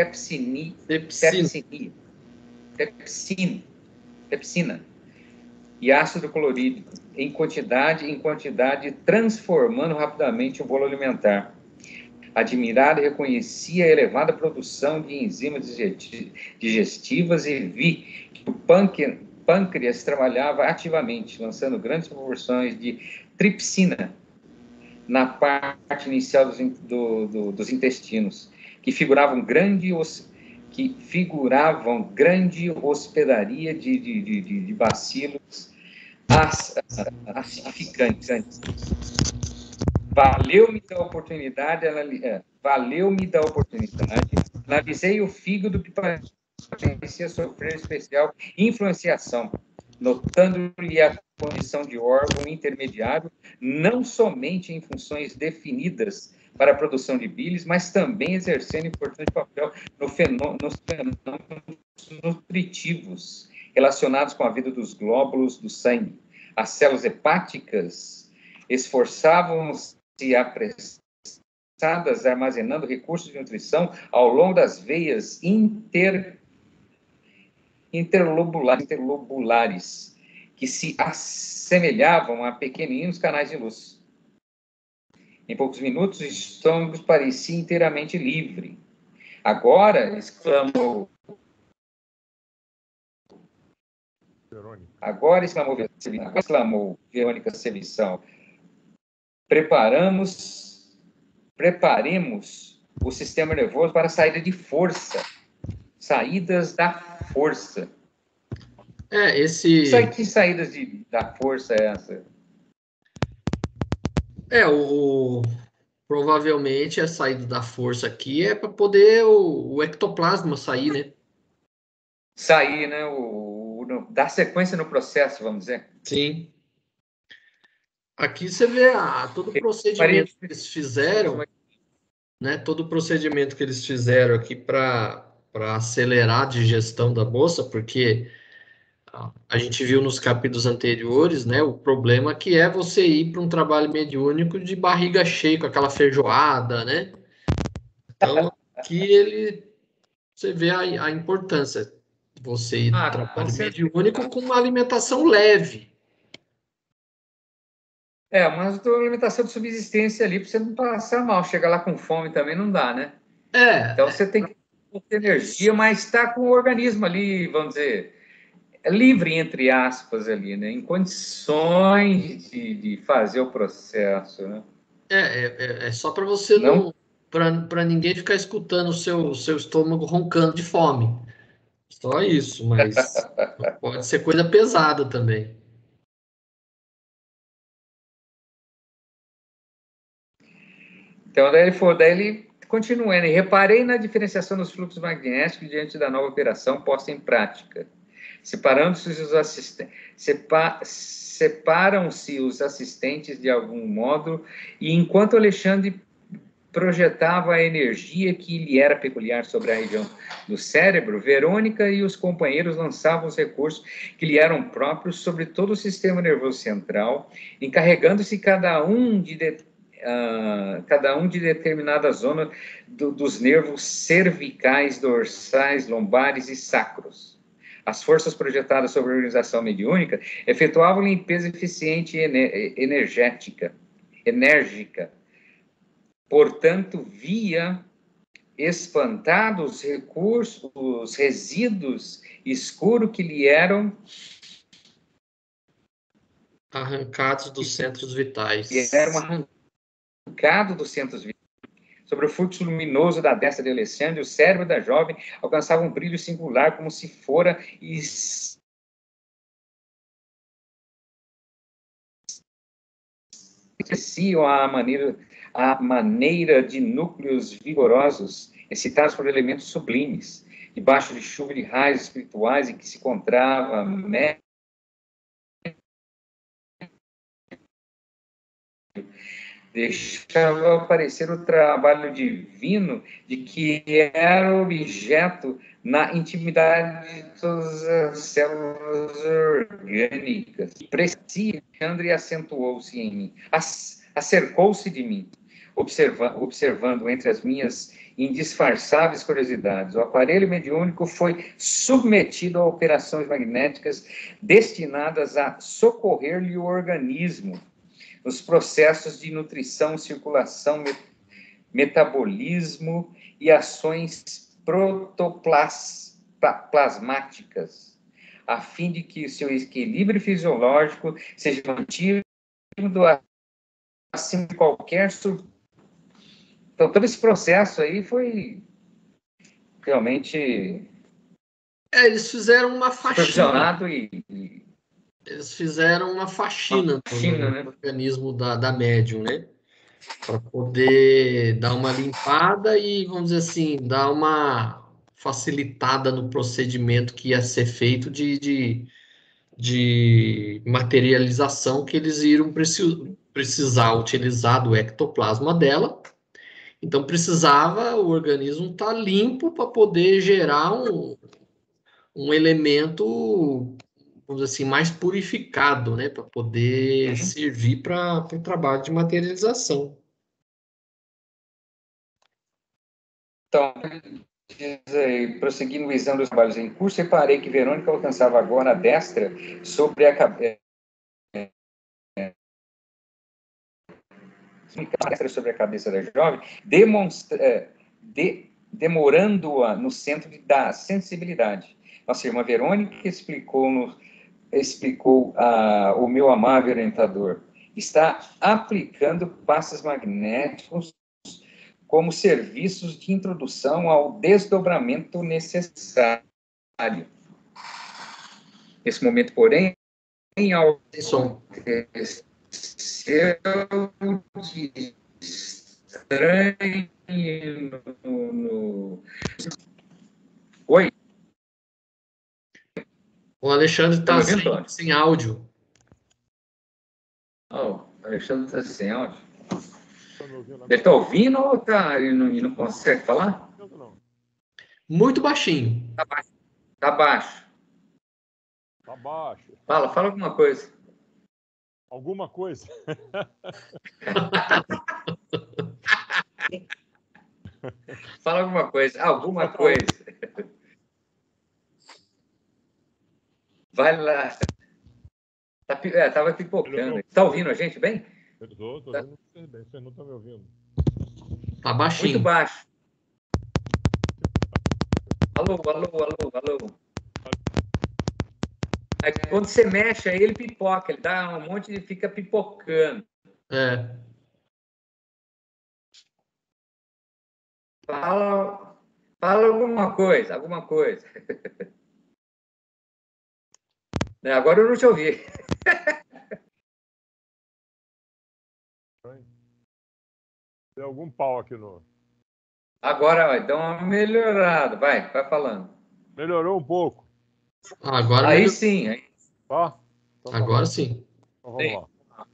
Pepsina. e ácido clorídrico em quantidade, transformando rapidamente o bolo alimentar. Admirado, reconheci a elevada produção de enzimas digestivas e vi que o pâncreas trabalhava ativamente, lançando grandes proporções de tripsina na parte inicial dos intestinos, que figuravam grande hospedaria de bacilos acidificantes. Valeu-me da oportunidade, analisei o fígado que parecia sofrer especial influenciação, notando-lhe a condição de órgão intermediário, não somente em funções definidas para a produção de bilis, mas também exercendo importante papel nos fenômenos nutritivos relacionados com a vida dos glóbulos do sangue. As células hepáticas esforçavam-se apressadas, armazenando recursos de nutrição ao longo das veias interlobulares, que se assemelhavam a pequeninos canais de luz. Em poucos minutos, o estômago parecia inteiramente livre. Agora, exclamou Verônica Servição, preparemos o sistema nervoso para a saída de força. Saídas da força. Que saídas da força é essa? Provavelmente a saída da força aqui é para poder o ectoplasma sair, né? Sair, né? Dar sequência no processo, vamos dizer. Sim. Aqui você vê todo o procedimento que eles fizeram, né? Todo o procedimento que eles fizeram aqui para acelerar a digestão da moça, porque a gente viu nos capítulos anteriores, né? O problema que é você ir para um trabalho mediúnico de barriga cheia, com aquela feijoada, né? Então, aqui você vê a importância de você ir para um trabalho mediúnico com uma alimentação leve. Mas a alimentação de subsistência ali, para você não passar mal. Chegar lá com fome também não dá, né? Então, você tem que ter energia, mas está com o organismo ali, vamos dizer, livre, entre aspas, ali, né? Em condições de fazer o processo, né? É só para você não para ninguém ficar escutando o seu estômago roncando de fome. Só isso, mas pode ser coisa pesada também. Então, daí ele continua, né? Reparei na diferenciação dos fluxos magnéticos diante da nova operação posta em prática. Separam-se os assistentes de algum modo, e enquanto Alexandre projetava a energia que lhe era peculiar sobre a região do cérebro, Verônica e os companheiros lançavam os recursos que lhe eram próprios sobre todo o sistema nervoso central, encarregando-se cada um de determinada zona dos nervos cervicais, dorsais, lombares e sacros. As forças projetadas sobre a organização mediúnica efetuavam limpeza eficiente e enérgica. Portanto, via espantados os resíduos escuros que lhe eram arrancados dos centros vitais. Arrancados dos centros vitais. Sobre o fluxo luminoso da destra de Alexandre, o cérebro da jovem alcançava um brilho singular, como se fora a maneira de núcleos vigorosos, excitados por elementos sublimes, debaixo de chuva de raios espirituais, em que se encontrava deixava aparecer o trabalho divino de que era objeto na intimidade de todas as células orgânicas. Alexandre acentuou-se em mim, acercou-se de mim, observando entre as minhas indisfarçáveis curiosidades. O aparelho mediúnico foi submetido a operações magnéticas destinadas a socorrer-lhe o organismo, os processos de nutrição, circulação, metabolismo e ações protoplasmáticas, a fim de que o seu equilíbrio fisiológico seja mantido acima de qualquer... Então, todo esse processo aí foi realmente... Eles fizeram uma faxina. Eles fizeram uma faxina no organismo da médium, né? Para poder dar uma limpada e, vamos dizer assim, dar uma facilitada no procedimento que ia ser feito de materialização, que eles iriam precisar utilizar do ectoplasma dela. Então, precisava o organismo estar limpo para poder gerar um elemento, vamos dizer assim, mais purificado, né? Para poder servir para o trabalho de materialização. Então, diz aí, prosseguindo o exame dos trabalhos em curso, reparei que Verônica alcançava agora a destra sobre a cabeça. Sobre a cabeça da jovem, demorando-a no centro da sensibilidade. Nossa irmã Verônica explicou o meu amável orientador. Está aplicando passos magnéticos como serviços de introdução ao desdobramento necessário. Nesse momento, porém, ao de estranho Oi? O Alexandre está sem áudio. O Alexandre está sem áudio. Ele está ouvindo ou ele não consegue falar? Muito baixinho. Está baixo. Está baixo. Está baixo. Fala alguma coisa. Alguma coisa. Fala alguma coisa. Alguma coisa. Vai lá. Estava pipocando. Está ouvindo a gente bem? Estou ouvindo vocês bem. Vocês não estão me ouvindo. Está baixinho. Muito baixo. Alô. Aí, quando você mexe, aí ele pipoca. Ele dá um monte e fica pipocando. Fala alguma coisa. Agora eu não te ouvi. Tem algum pau aqui no... Agora vai dar uma melhorada. Vai falando. Melhorou um pouco. Agora aí sim. Aí... Tá? Então, agora sim. Então vamos lá.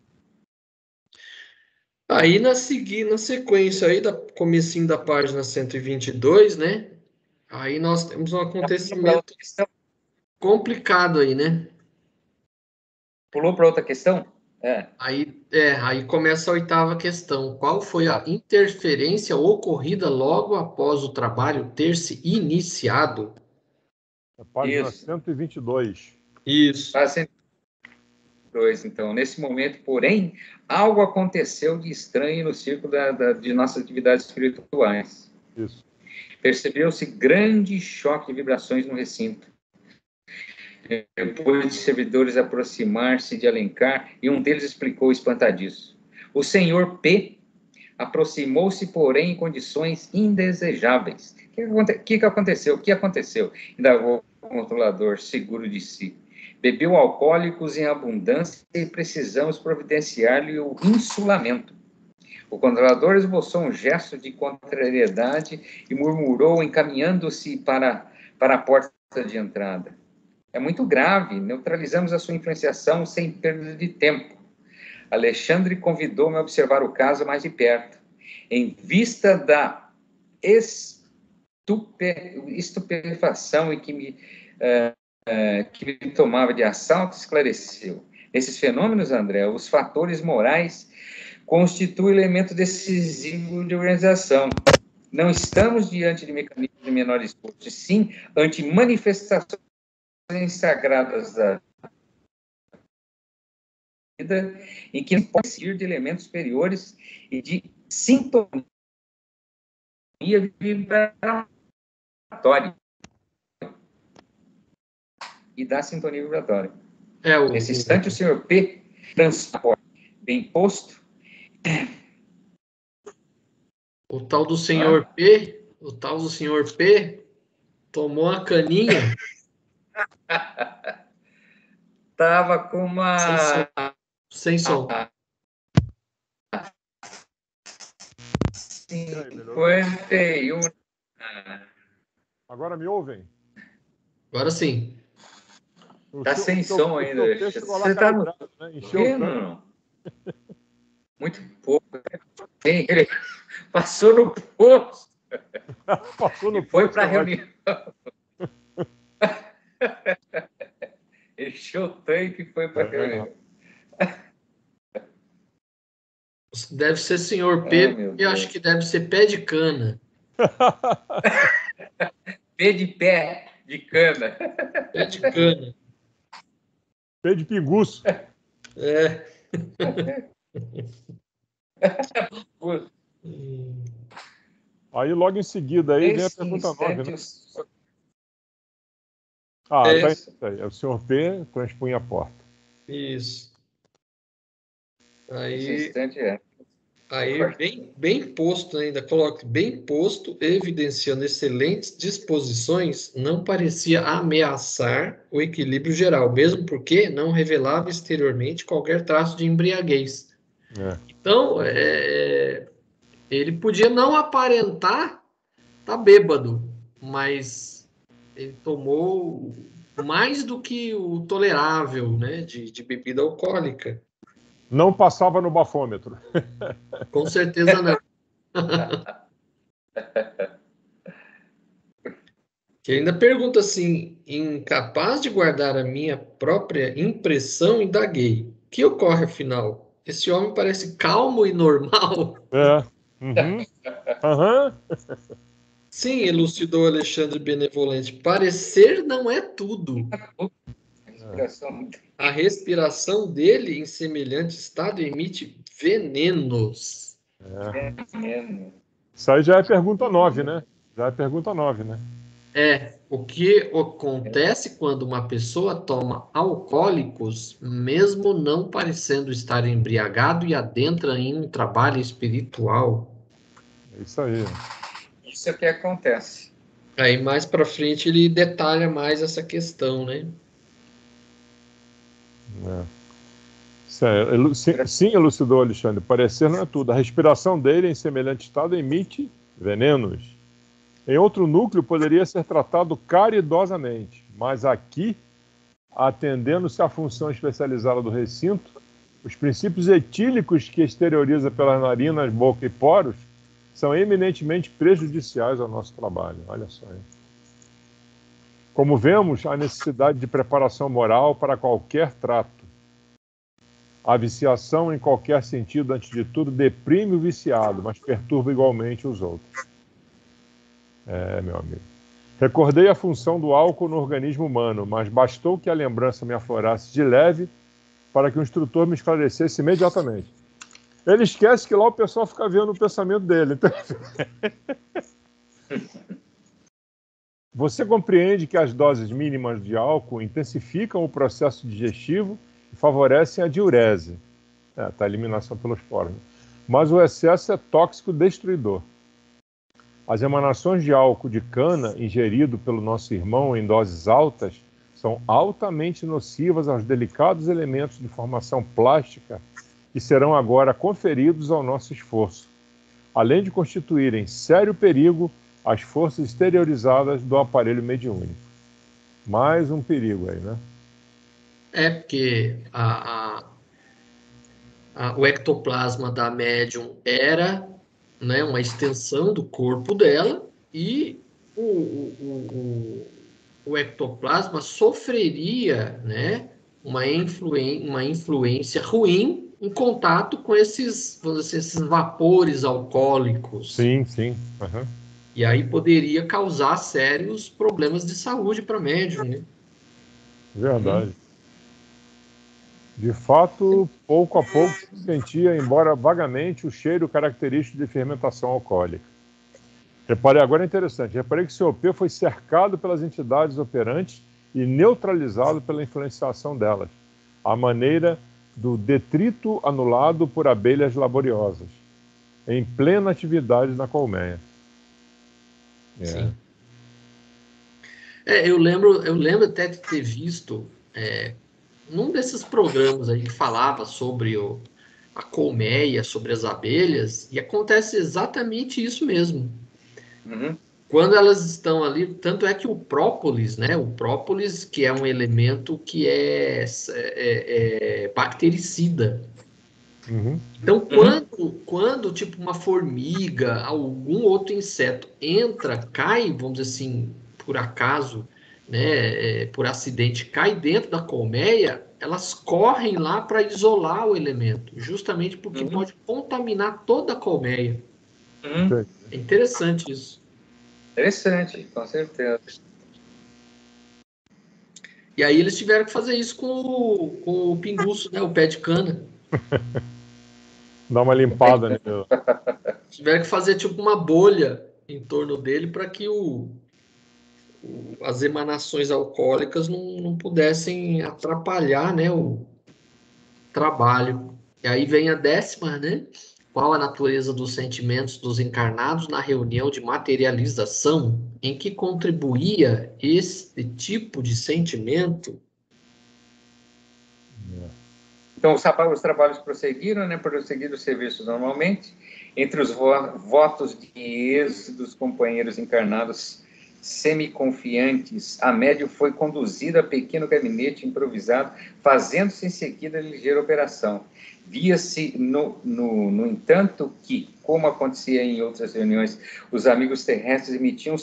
Aí na sequência aí, comecinho da página 122, né? Aí nós temos um acontecimento complicado aí, né? Pulou para outra questão? Aí começa a 8ª questão. Qual foi a interferência ocorrida logo após o trabalho ter se iniciado? Página 122. Isso. Página 122, então. Nesse momento, porém, algo aconteceu de estranho no círculo de nossas atividades espirituais. Isso. Percebeu-se grande choque de vibrações no recinto. Depois de servidores aproximar-se de Alencar, e um deles explicou espantadiço. O senhor P. aproximou-se, porém, em condições indesejáveis. O que aconteceu? Indagou o controlador, seguro de si. Bebeu alcoólicos em abundância e precisamos providenciar-lhe o insulamento. O controlador esboçou um gesto de contrariedade e murmurou, encaminhando-se para a porta de entrada. É muito grave, neutralizamos a sua influenciação sem perda de tempo. Alexandre convidou-me a observar o caso mais de perto. Em vista da estupefação e que me tomava de assalto, esclareceu. Nesses fenômenos, André, os fatores morais constituem elemento decisivo de organização. Não estamos diante de mecanismos de menor esforço, sim ante manifestações sagradas da vida, em que pode ser de elementos superiores e de sintonia vibratória. E da sintonia vibratória. Nesse instante, o senhor P transporta bem posto. O tal do senhor P, tomou a caninha. Tava com uma... Sem som. Sim, foi 51. Agora me ouvem? Agora sim. Tá sem som ainda. Você tá no... Vendo? Muito pouco. Ele passou no posto. Passou no e foi posto. Para a reunião. Encheu o tanque e foi para a reunião. Deve ser senhor P, eu acho que deve ser pé de cana. Pé de cana. Pé de cana. Pé de pinguço. É. Aí logo em seguida aí vem a pergunta 9, né? Tá aí. É o senhor P transpunha a porta. Isso. Aí, bem posto ainda, coloque bem posto, evidenciando excelentes disposições, não parecia ameaçar o equilíbrio geral, mesmo porque não revelava exteriormente qualquer traço de embriaguez. Então, ele podia não aparentar estar bêbado, mas ele tomou mais do que o tolerável, né, de bebida alcoólica. Não passava no bafômetro. Com certeza não. Que ainda pergunta assim, incapaz de guardar a minha própria impressão, indaguei. O que ocorre afinal? Esse homem parece calmo e normal. Sim, elucidou Alexandre Benevolente. Parecer não é tudo. A respiração dele, em semelhante estado, emite venenos. Isso aí já é pergunta 9, né? O que acontece quando uma pessoa toma alcoólicos, mesmo não parecendo estar embriagado e adentra em um trabalho espiritual? É isso aí. Isso é o que acontece. Aí mais para frente ele detalha mais essa questão, né? Sim, elucidou Alexandre. Parecer não é tudo. A respiração dele, em semelhante estado, emite venenos. Em outro núcleo, poderia ser tratado caridosamente, mas aqui, atendendo-se à função especializada do recinto, os princípios etílicos que exterioriza pelas narinas, boca e poros são eminentemente prejudiciais ao nosso trabalho. Olha só aí. Como vemos, há necessidade de preparação moral para qualquer trato. A viciação, em qualquer sentido, antes de tudo, deprime o viciado, mas perturba igualmente os outros. Meu amigo. Recordei a função do álcool no organismo humano, mas bastou que a lembrança me aflorasse de leve para que o instrutor me esclarecesse imediatamente. Ele esquece que lá o pessoal fica vendo o pensamento dele. Então... Você compreende que as doses mínimas de álcool intensificam o processo digestivo e favorecem a diurese, a eliminação pelos poros. Mas o excesso é tóxico destruidor. As emanações de álcool de cana ingerido pelo nosso irmão em doses altas são altamente nocivas aos delicados elementos de formação plástica que serão agora conferidos ao nosso esforço, além de constituírem sério perigo às forças exteriorizadas do aparelho mediúnico. Mais um perigo aí, né? Porque o ectoplasma da médium era, né, uma extensão do corpo dela e o ectoplasma sofreria, né, uma influência ruim em contato com esses, vamos dizer, esses vapores alcoólicos. Sim. Uhum. E aí poderia causar sérios problemas de saúde para médium, né? Verdade. De fato, pouco a pouco se sentia, embora vagamente, o cheiro característico de fermentação alcoólica. Reparei, agora é interessante, reparei que o COP foi cercado pelas entidades operantes e neutralizado pela influenciação delas, à maneira do detrito anulado por abelhas laboriosas, em plena atividade na colmeia. Sim. Eu lembro até de ter visto num desses programas aí que falava sobre a colmeia, sobre as abelhas, e acontece exatamente isso mesmo. Uhum. Quando elas estão ali, tanto é que o própolis, né? O própolis, que é um elemento que é bactericida. Uhum. Então, quando tipo uma formiga, algum outro inseto entra, cai, vamos dizer assim, por acaso, né, por acidente, cai dentro da colmeia, elas correm lá para isolar o elemento, justamente porque pode contaminar toda a colmeia. Uhum. É interessante isso. Interessante, com certeza. E aí eles tiveram que fazer isso com o pinguço, né, o pé de cana. Dá uma limpada nele. Tiveram que fazer tipo uma bolha em torno dele para que as emanações alcoólicas não pudessem atrapalhar, né, o trabalho. E aí vem a 10ª, né? Qual a natureza dos sentimentos dos encarnados na reunião de materialização em que contribuía este tipo de sentimento? Então, os trabalhos prosseguiram, né? Prosseguiram os serviços normalmente. Entre os votos de êxito dos companheiros encarnados semiconfiantes, a médium foi conduzida a pequeno gabinete improvisado, fazendo-se em seguida a ligeira operação. Via-se, no entanto, que, como acontecia em outras reuniões, os amigos terrestres emitiam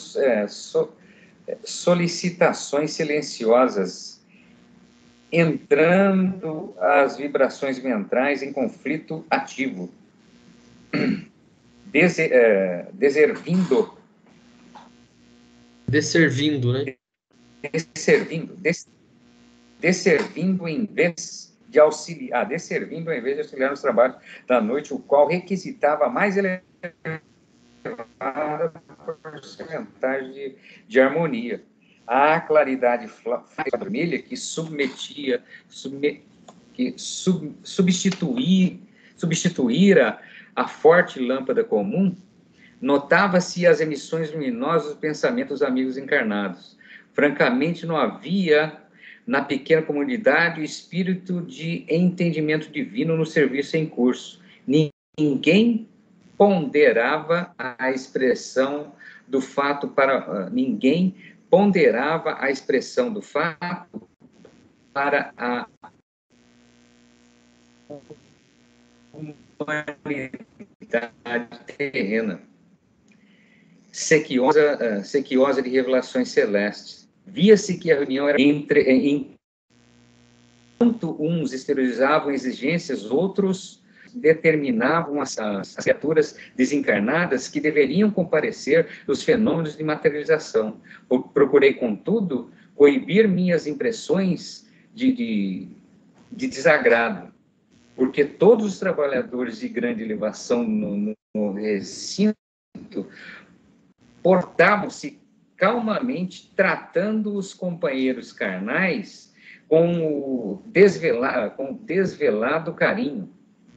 solicitações silenciosas, entrando as vibrações mentais em conflito ativo, desservindo, né? desservindo em vez de auxiliar, desservindo em vez de auxiliar nos trabalhos da noite, o qual requisitava mais elevada porcentagem de harmonia. A claridade vermelha que substituíra a forte lâmpada comum, notava-se as emissões luminosas dos pensamentos dos amigos encarnados. Francamente, não havia na pequena comunidade o espírito de entendimento divino no serviço em curso. Ninguém ponderava a expressão do fato ninguém ponderava a expressão do fato para a humanidade terrena, sequiosa de revelações celestes. Via-se que a reunião era enquanto uns exteriorizavam exigências, outros determinavam as criaturas desencarnadas que deveriam comparecer nos fenômenos de materialização. Procurei, contudo, coibir minhas impressões de desagrado, porque todos os trabalhadores de grande elevação no recinto portavam-se calmamente, tratando os companheiros carnais com desvelado carinho,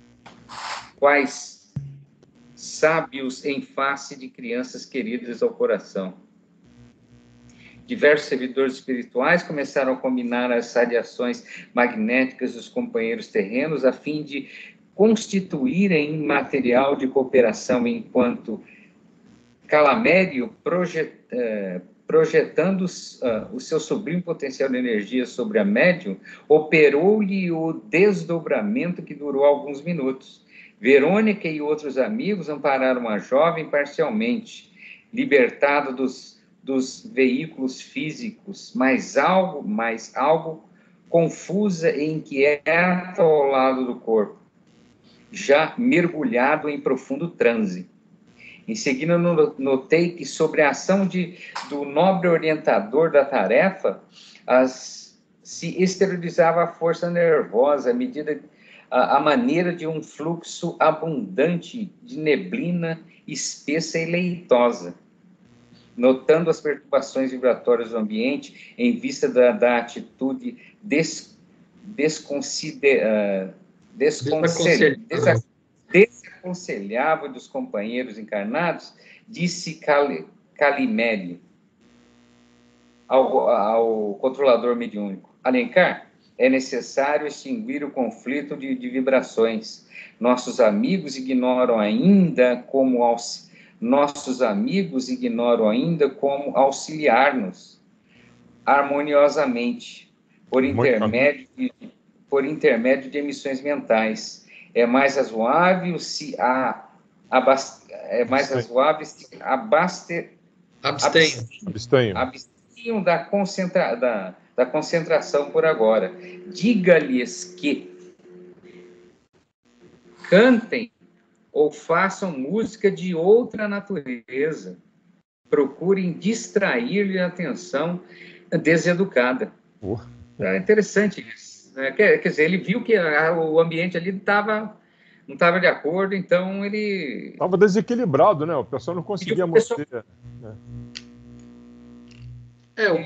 quais sábios em face de crianças queridas ao coração. Diversos servidores espirituais começaram a combinar as radiações magnéticas dos companheiros terrenos a fim de constituírem material de cooperação, enquanto Calamério, projetando o seu sublime potencial de energia sobre a médium, operou-lhe o desdobramento que durou alguns minutos. Verônica e outros amigos ampararam a jovem parcialmente, libertada dos veículos físicos, mas algo confusa e inquieta ao lado do corpo, já mergulhado em profundo transe. Em seguida, notei que sobre a ação do nobre orientador da tarefa, se exteriorizava a força nervosa, a maneira de um fluxo abundante de neblina espessa e leitosa. Notando as perturbações vibratórias do ambiente em vista da atitude desaconselhável dos companheiros encarnados, disse Calimere ao controlador mediúnico: Alencar, é necessário extinguir o conflito de vibrações. Nossos amigos ignoram ainda como auxiliar-nos harmoniosamente por intermédio de emissões mentais. É mais razoável se abstenham da concentração por agora. Diga-lhes que cantem ou façam música de outra natureza. Procurem distrair-lhe a atenção deseducada. É interessante isso. Né? Quer dizer, ele viu que o ambiente ali não estava de acordo, então ele... Estava desequilibrado, né? O pessoal não conseguia manter... O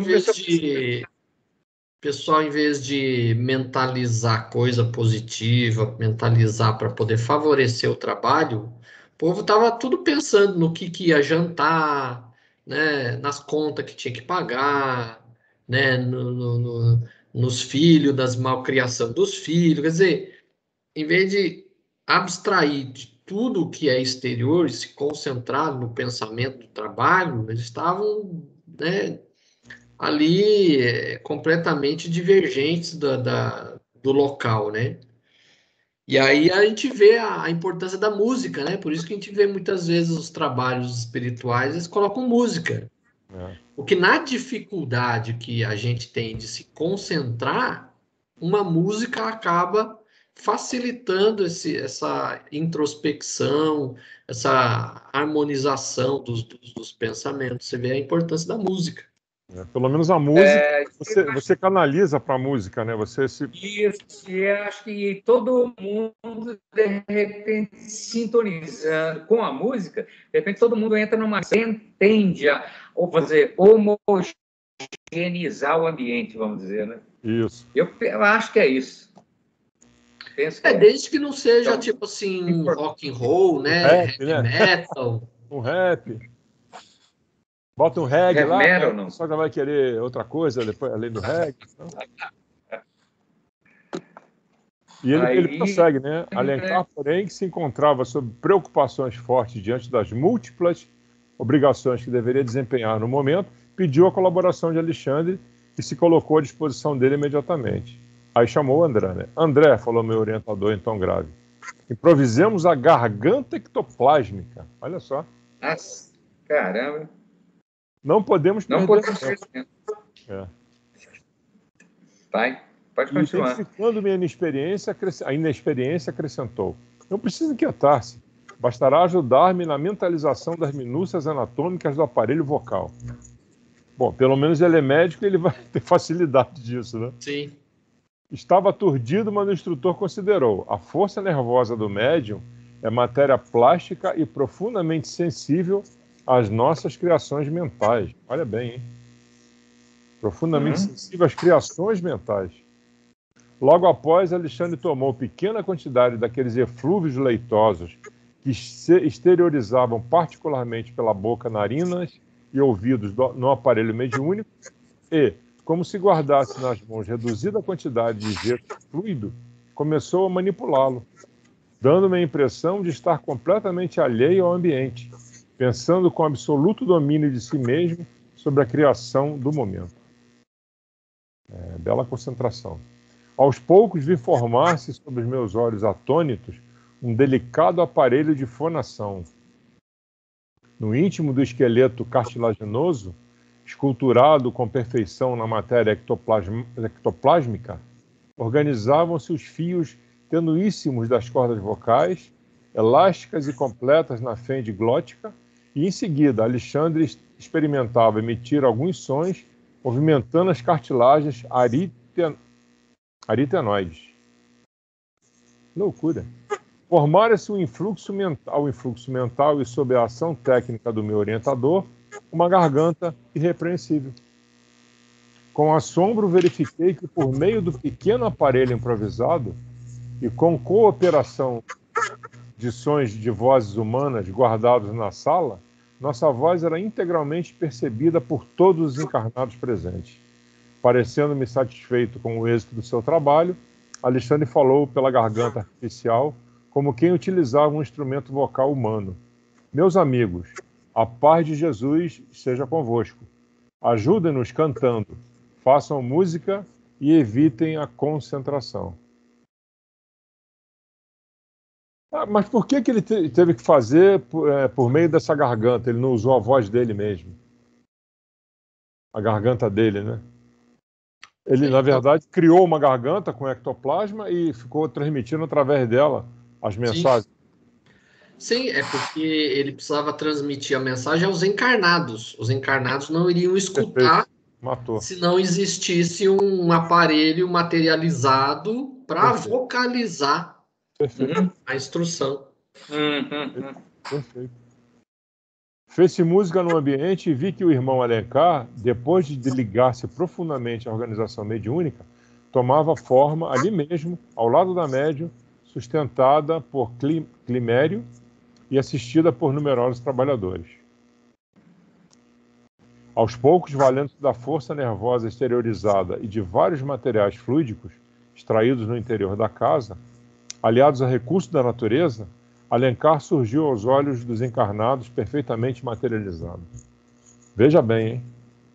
pessoal, em vez de mentalizar coisa positiva, mentalizar para poder favorecer o trabalho, o povo estava tudo pensando no que ia jantar, né, nas contas que tinha que pagar, né, nos filhos, nas malcriação dos filhos. Quer dizer, em vez de abstrair de tudo que é exterior e se concentrar no pensamento do trabalho, eles estavam, né, ali completamente divergentes do local, né? E aí a gente vê a importância da música, né? Por isso que a gente vê muitas vezes os trabalhos espirituais, eles colocam música. Porque na dificuldade que a gente tem de se concentrar, uma música acaba facilitando essa introspecção, essa harmonização dos pensamentos. Você vê a importância da música. Pelo menos a música, você canaliza para a música, né? Isso, eu acho que todo mundo, de repente, sintonizando com a música, de repente todo mundo entra numa... tende a homogeneizar o ambiente, vamos dizer, né? Isso. Eu acho que é isso. Desde que não seja, então, tipo assim, rock and roll, né? Heavy metal. Um rap. Bota um reggae lá, metal, o pessoal já vai querer outra coisa depois, além do reggae. Então. E ele prossegue, né? Alencar, porém, que se encontrava sob preocupações fortes diante das múltiplas obrigações que deveria desempenhar no momento, pediu a colaboração de Alexandre e se colocou à disposição dele imediatamente. Aí chamou o André, né? André, falou meu orientador em tom grave, improvisemos a garganta ectoplásmica. Olha só. Nossa, caramba. Não podemos perder tempo. Vai, pode continuar. Identificando minha inexperiência, a inexperiência, acrescentou: não precisa inquietar-se. Bastará ajudar-me na mentalização das minúcias anatômicas do aparelho vocal. Bom, pelo menos ele é médico e ele vai ter facilidade disso, né? Sim. Estava aturdido, mas o instrutor considerou: a força nervosa do médium é matéria plástica e profundamente sensível às nossas criações mentais. Olha bem, hein? Profundamente sensível às criações mentais. Logo após, Alexandre tomou pequena quantidade daqueles eflúvios leitosos que se exteriorizavam particularmente pela boca, narinas e ouvidos no aparelho mediúnico e, como se guardasse nas mãos reduzida quantidade de gesso fluido, começou a manipulá-lo, dando-me a impressão de estar completamente alheio ao ambiente, pensando com absoluto domínio de si mesmo sobre a criação do momento. Bela concentração. Aos poucos vi formar-se sob os meus olhos atônitos um delicado aparelho de fonação. No íntimo do esqueleto cartilaginoso, esculturado com perfeição na matéria ectoplásmica, organizavam-se os fios tenuíssimos das cordas vocais elásticas e completas na fende glótica, e em seguida Alexandre experimentava emitir alguns sons, movimentando as cartilagens aritenoides. Loucura! Formara-se o influxo mental e, sob a ação técnica do meu orientador, uma garganta irrepreensível. Com assombro, verifiquei que, por meio do pequeno aparelho improvisado e com cooperação de sons de vozes humanas guardados na sala, nossa voz era integralmente percebida por todos os encarnados presentes. Parecendo-me satisfeito com o êxito do seu trabalho, Alexandre falou pela garganta artificial, como quem utilizava um instrumento vocal humano. Meus amigos, a paz de Jesus esteja convosco. Ajudem-nos cantando, façam música e evitem a concentração. Mas por que ele teve que fazer por meio dessa garganta? Ele não usou a voz dele mesmo. A garganta dele, né? Ele, na verdade, criou uma garganta com ectoplasma e ficou transmitindo através dela as mensagens. Sim, é porque ele precisava transmitir a mensagem aos encarnados. Os encarnados não iriam escutar se não existisse um aparelho materializado para vocalizar a instrução. Perfeito. Fez-se música no ambiente e vi que o irmão Alencar, depois de ligar-se profundamente à organização mediúnica, tomava forma ali mesmo, ao lado da médium, sustentada por climério e assistida por numerosos trabalhadores. Aos poucos, valendo-se da força nervosa exteriorizada e de vários materiais fluídicos extraídos no interior da casa, aliados a recursos da natureza, Alencar surgiu aos olhos dos encarnados perfeitamente materializado. Veja bem, hein?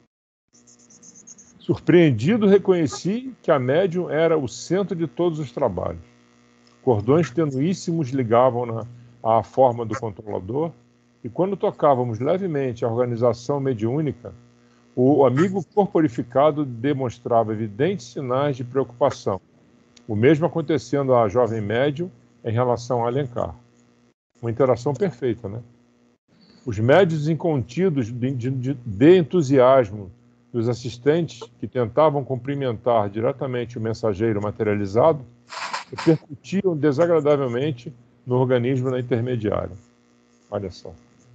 Surpreendido, reconheci que a médium era o centro de todos os trabalhos. Cordões tenuíssimos ligavam-na à forma do controlador, e quando tocávamos levemente a organização mediúnica, o amigo corporificado demonstrava evidentes sinais de preocupação, o mesmo acontecendo à jovem médium em relação a Alencar. Uma interação perfeita, né? Os médios incontidos de entusiasmo dos assistentes que tentavam cumprimentar diretamente o mensageiro materializado repercutiam desagradavelmente no organismo da intermediária. Olha só.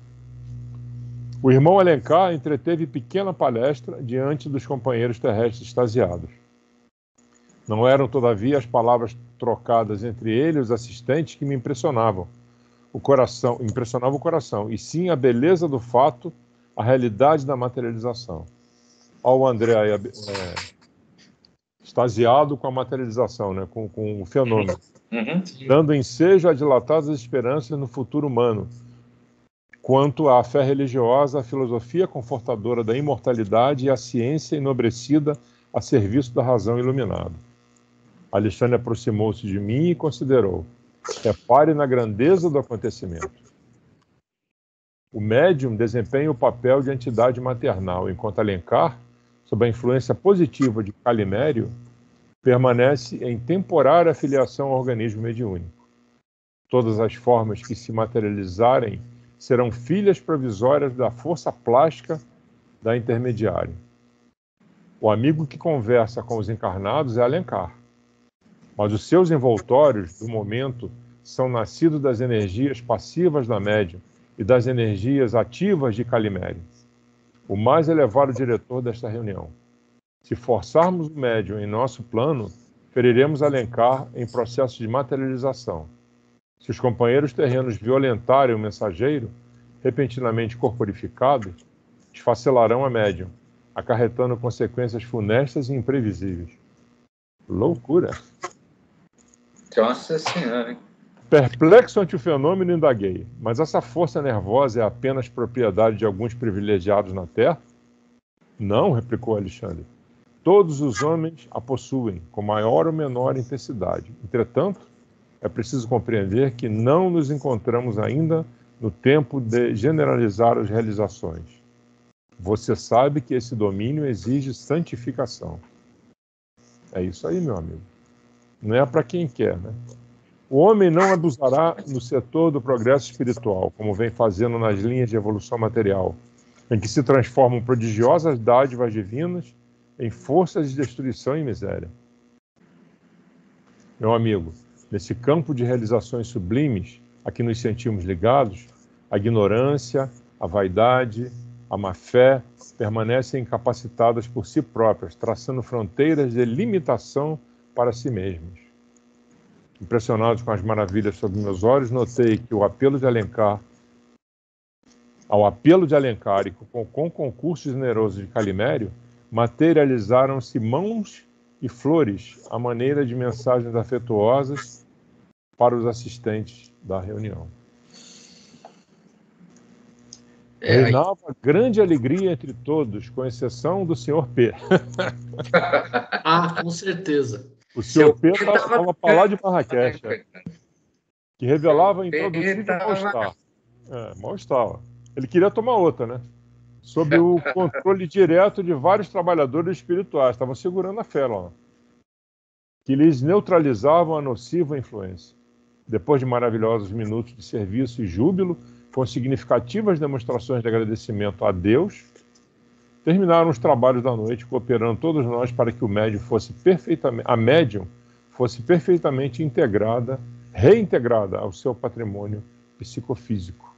O irmão Alencar entreteve pequena palestra diante dos companheiros terrestres extasiados. Não eram, todavia, as palavras trocadas entre ele e os assistentes que me impressionava o coração, e sim a beleza do fato, a realidade da materialização. Olha o André aí, extasiado com a materialização, né? com o fenômeno, dando ensejo a dilatadas esperanças no futuro humano, quanto à fé religiosa, a filosofia confortadora da imortalidade e a ciência enobrecida a serviço da razão iluminada. Alexandre aproximou-se de mim e considerou: repare na grandeza do acontecimento. O médium desempenha o papel de entidade maternal, enquanto Alencar, sob a influência positiva de Calimério, permanece em temporária filiação ao organismo mediúnico. Todas as formas que se materializarem serão filhas provisórias da força plástica da intermediária. O amigo que conversa com os encarnados é Alencar, mas os seus envoltórios, do momento, são nascidos das energias passivas da médium e das energias ativas de Calimério, o mais elevado diretor desta reunião. Se forçarmos o médium em nosso plano, feriremos Alencar em processo de materialização. Se os companheiros terrenos violentarem o mensageiro, repentinamente corporificado, esfacelarão a médium, acarretando consequências funestas e imprevisíveis. Loucura! Nossa Senhora, hein? Perplexo ante o fenômeno, indaguei. Mas essa força nervosa é apenas propriedade de alguns privilegiados na Terra? Não, replicou Alexandre. Todos os homens a possuem, com maior ou menor intensidade. Entretanto, é preciso compreender que não nos encontramos ainda no tempo de generalizar as realizações. Você sabe que esse domínio exige santificação. É isso aí, meu amigo. Não é para quem quer, né? O homem não abusará no setor do progresso espiritual, como vem fazendo nas linhas de evolução material, em que se transformam prodigiosas dádivas divinas em forças de destruição e miséria. Meu amigo, nesse campo de realizações sublimes a que nos sentimos ligados, a ignorância, a vaidade, a má-fé permanecem incapacitadas por si próprias, traçando fronteiras de limitação para si mesmas. Impressionado com as maravilhas sob meus olhos, notei que ao apelo de Alencar e com concurso generoso de Calimério, materializaram-se mãos e flores à maneira de mensagens afetuosas para os assistentes da reunião. Reinava grande alegria entre todos, com exceção do Sr. P. Com certeza. O Sr. P estava para lá de Marrakech, que revelava introduzir mal-estar. Mal-estar. Ele queria tomar outra, né? Sob o controle direto de vários trabalhadores espirituais. Estavam segurando a fé lá. Que lhes neutralizavam a nociva influência. Depois de maravilhosos minutos de serviço e júbilo, com significativas demonstrações de agradecimento a Deus, terminaram os trabalhos da noite, cooperando todos nós para que a médium fosse perfeitamente reintegrada ao seu patrimônio psicofísico.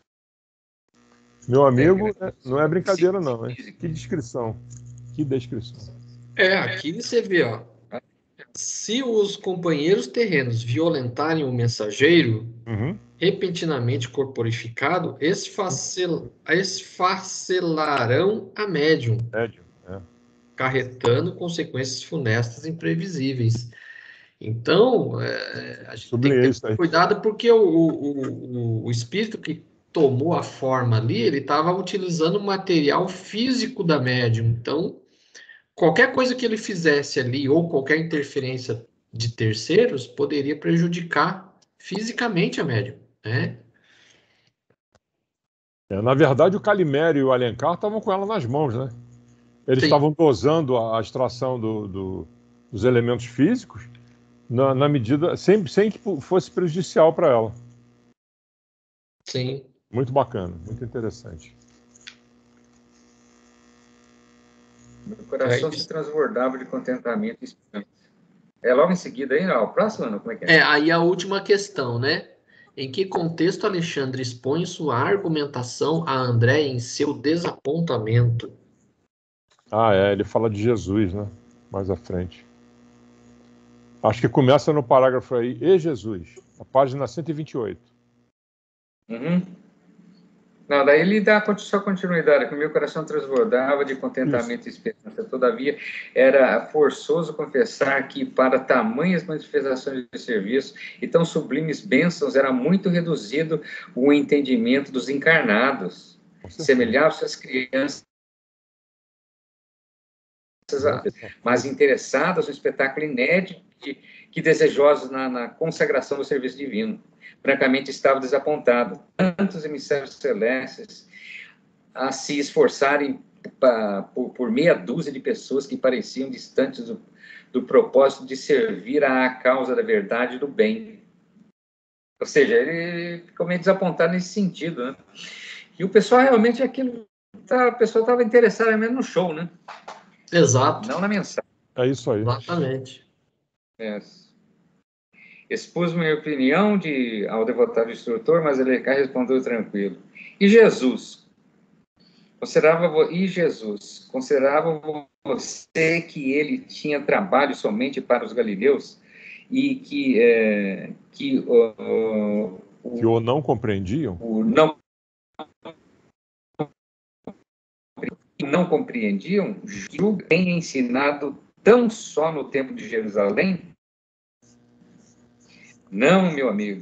Meu amigo, não é brincadeira não, hein? Que descrição. Aqui você vê, ó. Se os companheiros terrenos violentarem o mensageiro, repentinamente corporificado, esfacelarão a médium, carretando consequências funestas e imprevisíveis. Então, a gente tem que ter cuidado, porque o espírito que tomou a forma ali, ele estava utilizando o material físico da médium. Então, qualquer coisa que ele fizesse ali, ou qualquer interferência de terceiros, poderia prejudicar fisicamente a médium, né? Na verdade, o Calimério e o Alencar estavam com ela nas mãos, né? Eles estavam dosando a extração dos elementos físicos na medida, sem que fosse prejudicial para ela. Sim. Muito bacana, muito interessante. Meu coração se transbordava de contentamento e esperança. Logo em seguida aí, não, o próximo não, como é que é? Aí a última questão, né? Em que contexto Alexandre expõe sua argumentação a André em seu desapontamento? Ele fala de Jesus, né? Mais à frente. Acho que começa no parágrafo aí, e Jesus, a página 128. Não, daí ele dá só continuidade, que o meu coração transbordava de contentamento e esperança. Todavia, era forçoso confessar que, para tamanhas manifestações de serviço e tão sublimes bênçãos, era muito reduzido o entendimento dos encarnados. Semelhava-se às crianças, mas interessadas no espetáculo inédito que desejosos na consagração do serviço divino. Francamente, estava desapontado. Tantos emissários celestes a se esforçarem por meia dúzia de pessoas que pareciam distantes do propósito de servir à causa da verdade e do bem. Ou seja, ele ficou meio desapontado nesse sentido, né? E o pessoal realmente a pessoa estava interessada mesmo no show, né? Exato. Não na mensagem. É isso aí. Exatamente. Expus minha opinião ao devotado instrutor, mas ele respondeu tranquilo. E Jesus? Considerava você que ele tinha trabalho somente para os galileus e que o não compreendiam? Não compreendiam? Julga tem ensinado tão só no tempo de Jerusalém? Não, meu amigo.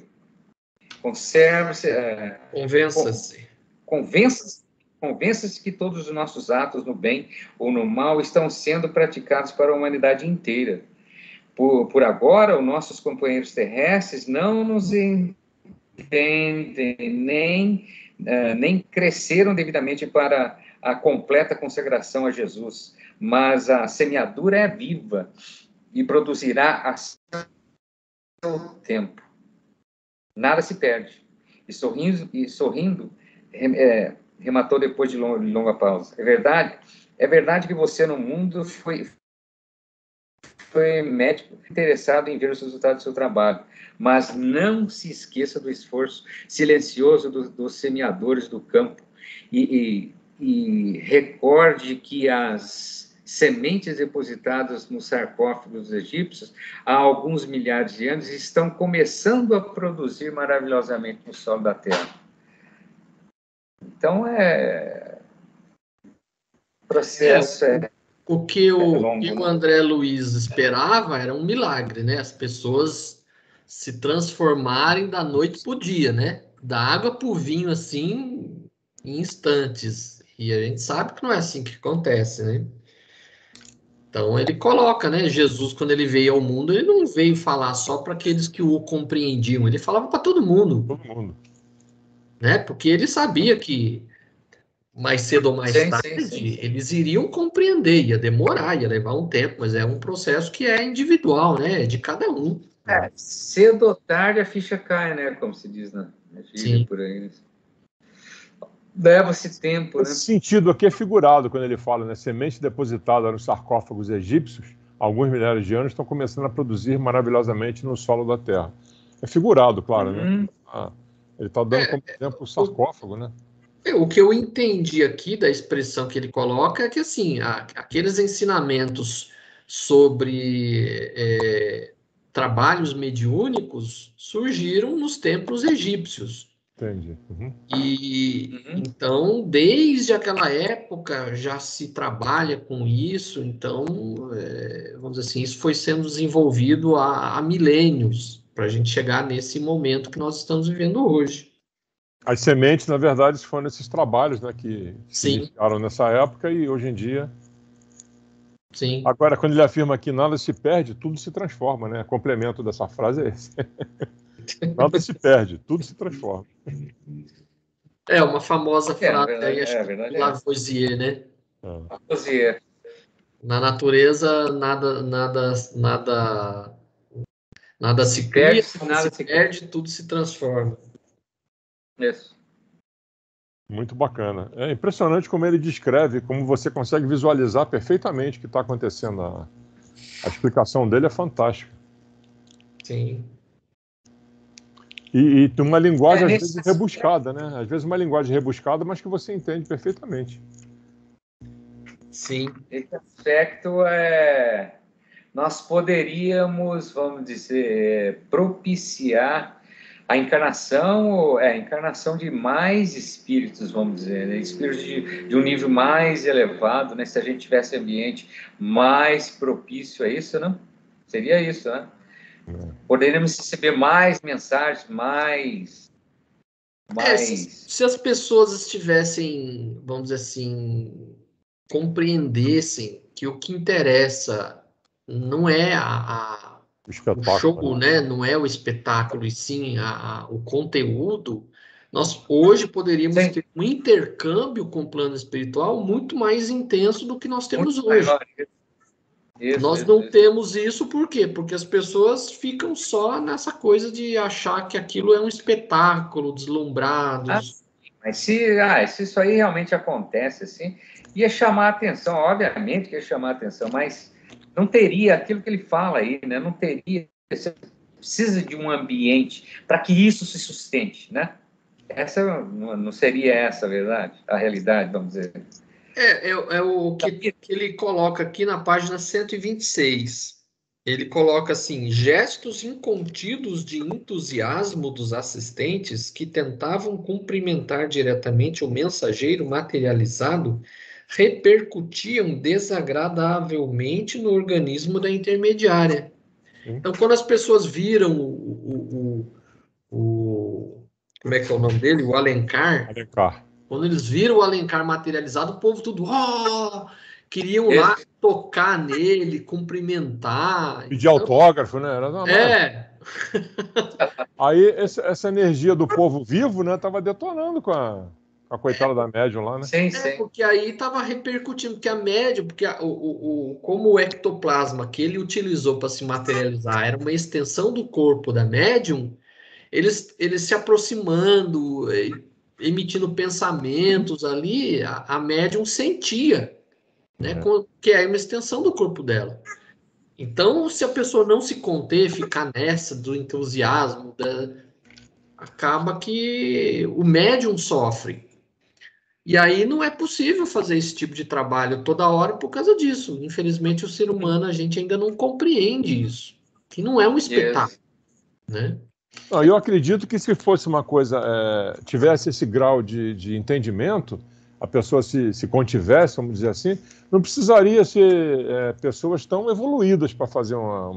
Convença-se. Convença-se que todos os nossos atos no bem ou no mal estão sendo praticados para a humanidade inteira. Por agora, os nossos companheiros terrestres não nos entendem, nem cresceram devidamente para a completa consagração a Jesus. Mas a semeadura é viva e produzirá a seu tempo. Nada se perde. E sorrindo rematou depois de longa pausa. É verdade que você no mundo foi médico interessado em ver os resultados do seu trabalho, mas não se esqueça do esforço silencioso dos semeadores do campo e recorde que as sementes depositadas nos sarcófagos dos egípcios há alguns milhares de anos estão começando a produzir maravilhosamente no solo da terra. Então, o processo O que o André Luiz esperava era um milagre, né? As pessoas se transformarem da noite para o dia, né? Da água para o vinho, assim, em instantes. E a gente sabe que não é assim que acontece, né? Então ele coloca, né? Jesus, quando ele veio ao mundo, ele não veio falar só para aqueles que o compreendiam, ele falava para todo mundo. Todo mundo. Né? Porque ele sabia que mais cedo ou mais tarde, eles iriam compreender, ia demorar, ia levar um tempo, mas é um processo que é individual, né? É de cada um. Cedo ou tarde a ficha cai, né? Como se diz na gíria por aí. Leva-se tempo, Esse sentido aqui é figurado quando ele fala, né? Semente depositada nos sarcófagos egípcios, alguns milhares de anos, estão começando a produzir maravilhosamente no solo da terra. É figurado, claro, né? Ele está dando como exemplo o sarcófago, né? O que eu entendi aqui da expressão que ele coloca é que, assim, aqueles ensinamentos sobre trabalhos mediúnicos surgiram nos templos egípcios. Entendi. Então, desde aquela época já se trabalha com isso, então, vamos dizer assim, isso foi sendo desenvolvido há milênios para a gente chegar nesse momento que nós estamos vivendo hoje. As sementes, na verdade, foram esses trabalhos, né, que se iniciaram nessa época e hoje em dia... Sim. Agora, quando ele afirma que nada se perde, tudo se transforma, né? Complemento dessa frase é esse. Nada se perde, tudo se transforma. É uma famosa frase aí, acho que do Lavoisier, né? Lavoisier. Na natureza, nada se cria, nada se perde, tudo se transforma. Isso. Muito bacana. É impressionante como ele descreve, como você consegue visualizar perfeitamente o que está acontecendo. A explicação dele é fantástica. Sim. E tem uma linguagem, às vezes, rebuscada, né? Às vezes uma linguagem rebuscada, mas que você entende perfeitamente. Sim. Esse aspecto nós poderíamos, vamos dizer, propiciar a encarnação de mais espíritos, vamos dizer, né? Espíritos de um nível mais elevado, né? Se a gente tivesse ambiente mais propício a isso, não? Seria isso, né? Poderíamos receber mais mensagens, mais... Se as pessoas estivessem, vamos dizer assim, compreendessem que o que interessa não é o show, né? Não é o espetáculo, e sim o conteúdo, nós hoje poderíamos ter um intercâmbio com o plano espiritual muito mais intenso do que nós temos hoje. Nós não temos isso por quê? Porque as pessoas ficam só nessa coisa de achar que aquilo é um espetáculo, deslumbrados. Mas se isso aí realmente acontece, assim, ia chamar a atenção, obviamente que ia chamar a atenção, mas não teria aquilo que ele fala aí, né? Não teria, você precisa de um ambiente para que isso se sustente, né? Essa não seria essa a verdade, a realidade, vamos dizer. É o que ele coloca aqui na página 126. Ele coloca assim: gestos incontidos de entusiasmo dos assistentes que tentavam cumprimentar diretamente o mensageiro materializado repercutiam desagradavelmente no organismo da intermediária. Então, quando as pessoas viram como é que é o nome dele? O Alencar. Quando eles viram o Alencar materializado, o povo tudo queriam lá tocar nele, cumprimentar. Pedir autógrafo, né? Aí essa energia do povo vivo, né, estava detonando com a coitada da médium lá, né? Sim. Porque aí estava repercutindo, porque a médium, porque como o ectoplasma que ele utilizou para se materializar era uma extensão do corpo da médium, eles se aproximando, emitindo pensamentos ali, a médium sentia, né? Que é uma extensão do corpo dela. Então, se a pessoa não se conter, ficar nessa do entusiasmo, acaba que o médium sofre. E aí não é possível fazer esse tipo de trabalho toda hora por causa disso. Infelizmente, o ser humano, a gente ainda não compreende isso. Que não é um espetáculo, né? Não, eu acredito que se fosse uma coisa, tivesse esse grau de entendimento, a pessoa se contivesse, vamos dizer assim, não precisaria ser pessoas tão evoluídas para fazer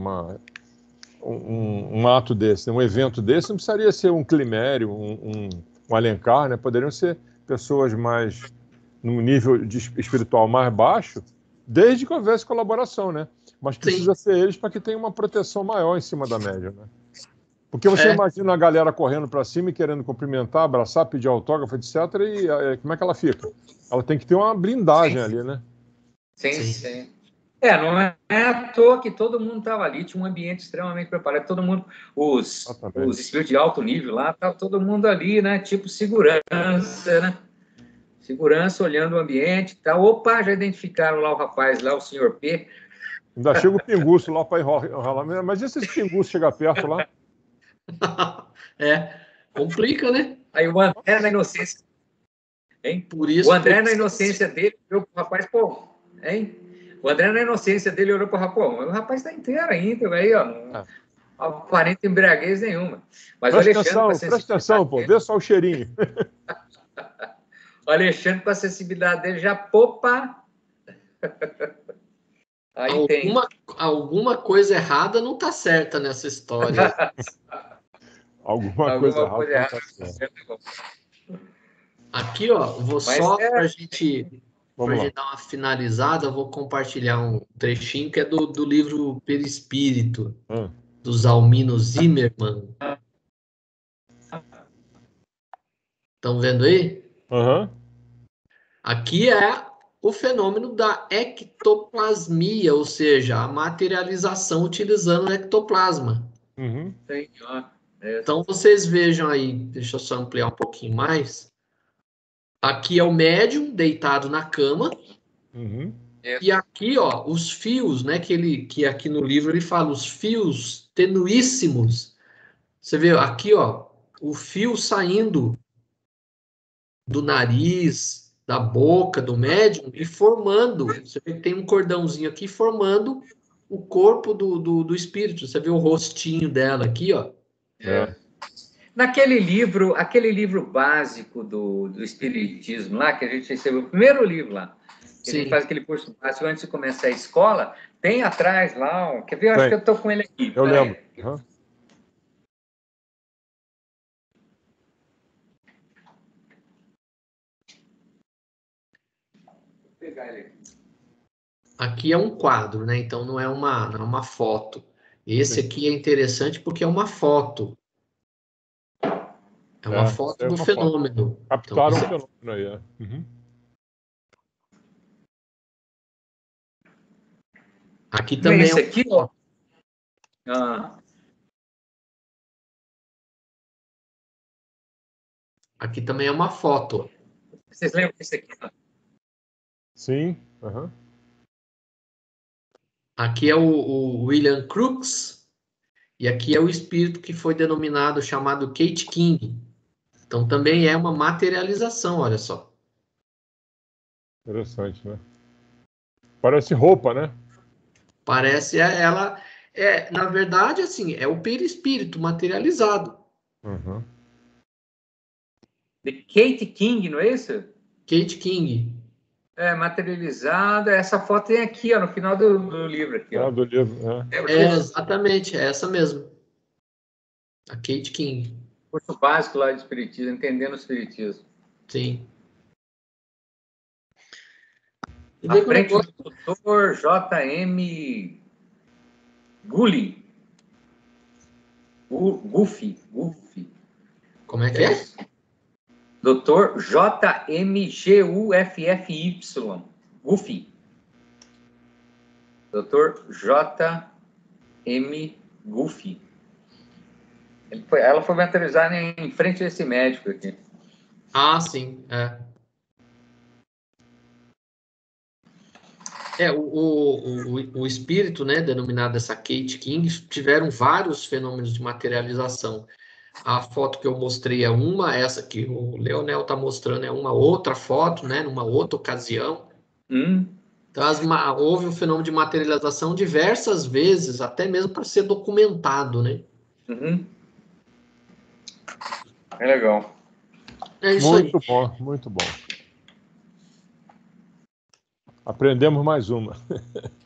um ato desse, um evento desse. Não precisaria ser um Climério, um Alencar, né? Poderiam ser pessoas mais num nível espiritual mais baixo, desde que houvesse colaboração, né? Mas precisa ser eles para que tenha uma proteção maior em cima da média, né? Porque você imagina a galera correndo para cima e querendo cumprimentar, abraçar, pedir autógrafo, etc. E como é que ela fica? Ela tem que ter uma blindagem ali, né? Sim. Não é à toa que todo mundo estava ali, tinha um ambiente extremamente preparado, todo mundo, os espíritos de alto nível lá, estava todo mundo ali, né? Tipo segurança, né? Segurança olhando o ambiente e tal. Opa, já identificaram lá o rapaz, lá o senhor P. Ainda chega o pinguço lá para enrolar. Mas e se esse pinguço chegar perto lá? Complica, né? Aí o André, na inocência, hein? Por isso, o André, na inocência dele, olhou pro rapaz, pô, hein? O André, na inocência dele, olhou pro rapaz, pô, o rapaz está inteiro ainda, aí, ó, não aparenta embriaguez nenhuma. Mas presta atenção, pô, vê só o cheirinho. O Alexandre, com a sensibilidade dele, já popa. Aí alguma coisa errada não está certa nessa história. Alguma coisa errada não está certa. Aqui, ó, vou só para a gente dar uma finalizada, vou compartilhar um trechinho que é do livro Perispírito, do Zalmino Zimmermann. Estão vendo aí? Aqui é o fenômeno da ectoplasmia, ou seja, a materialização utilizando o ectoplasma. Então, vocês vejam aí, deixa eu só ampliar um pouquinho mais. Aqui é o médium deitado na cama. E aqui, ó, os fios, né, que aqui no livro ele fala, os fios tenuíssimos. Você vê aqui, ó, o fio saindo do nariz, da boca do médium e formando. Você vê que tem um cordãozinho aqui formando o corpo do espírito. Você vê o rostinho dela aqui, ó. Aquele livro básico do Espiritismo lá, que a gente recebeu, o primeiro livro lá, que a gente faz aquele curso básico antes de começar a escola, tem atrás lá, quer ver? Eu acho que eu estou com ele aqui. Eu lembro. Vou pegar ele aqui. Aqui é um quadro, né? Então não é uma foto. Esse aqui é interessante porque é uma foto. É uma foto do fenômeno. Captaram o fenômeno aí, Aqui também esse aqui, ó. Aqui também é uma foto. Vocês lembram desse aqui? Sim. Aqui é o William Crookes. E aqui é o espírito que foi denominado, chamado Kate King. Então também é uma materialização, olha só. Interessante, né? Parece roupa, né? Parece ela. Na verdade, assim, é o perispírito materializado. De Kate King, não é isso? Kate King. Materializada. Essa foto tem aqui, ó, no final do livro. Aqui, ó. Do livro, exatamente, é essa mesmo. A Kate King. Curso básico lá de Espiritismo, entendendo o Espiritismo. Sim. À frente do Dr. J.M. Gulli. Guffy. Como é que é? Dr. J.M. Guffy. Guffy. Dr. J.M. Guffy. Ela foi materializada em frente a esse médico aqui. Ah, sim, é. O espírito, né, denominado essa Kate King, tiveram vários fenômenos de materialização. A foto que eu mostrei é uma, essa que o Leonel está mostrando é uma outra foto, né, numa outra ocasião. Então, houve um fenômeno de materialização diversas vezes, até mesmo para ser documentado, né? É legal. É isso Muito aí. bom, muito bom. Aprendemos mais uma.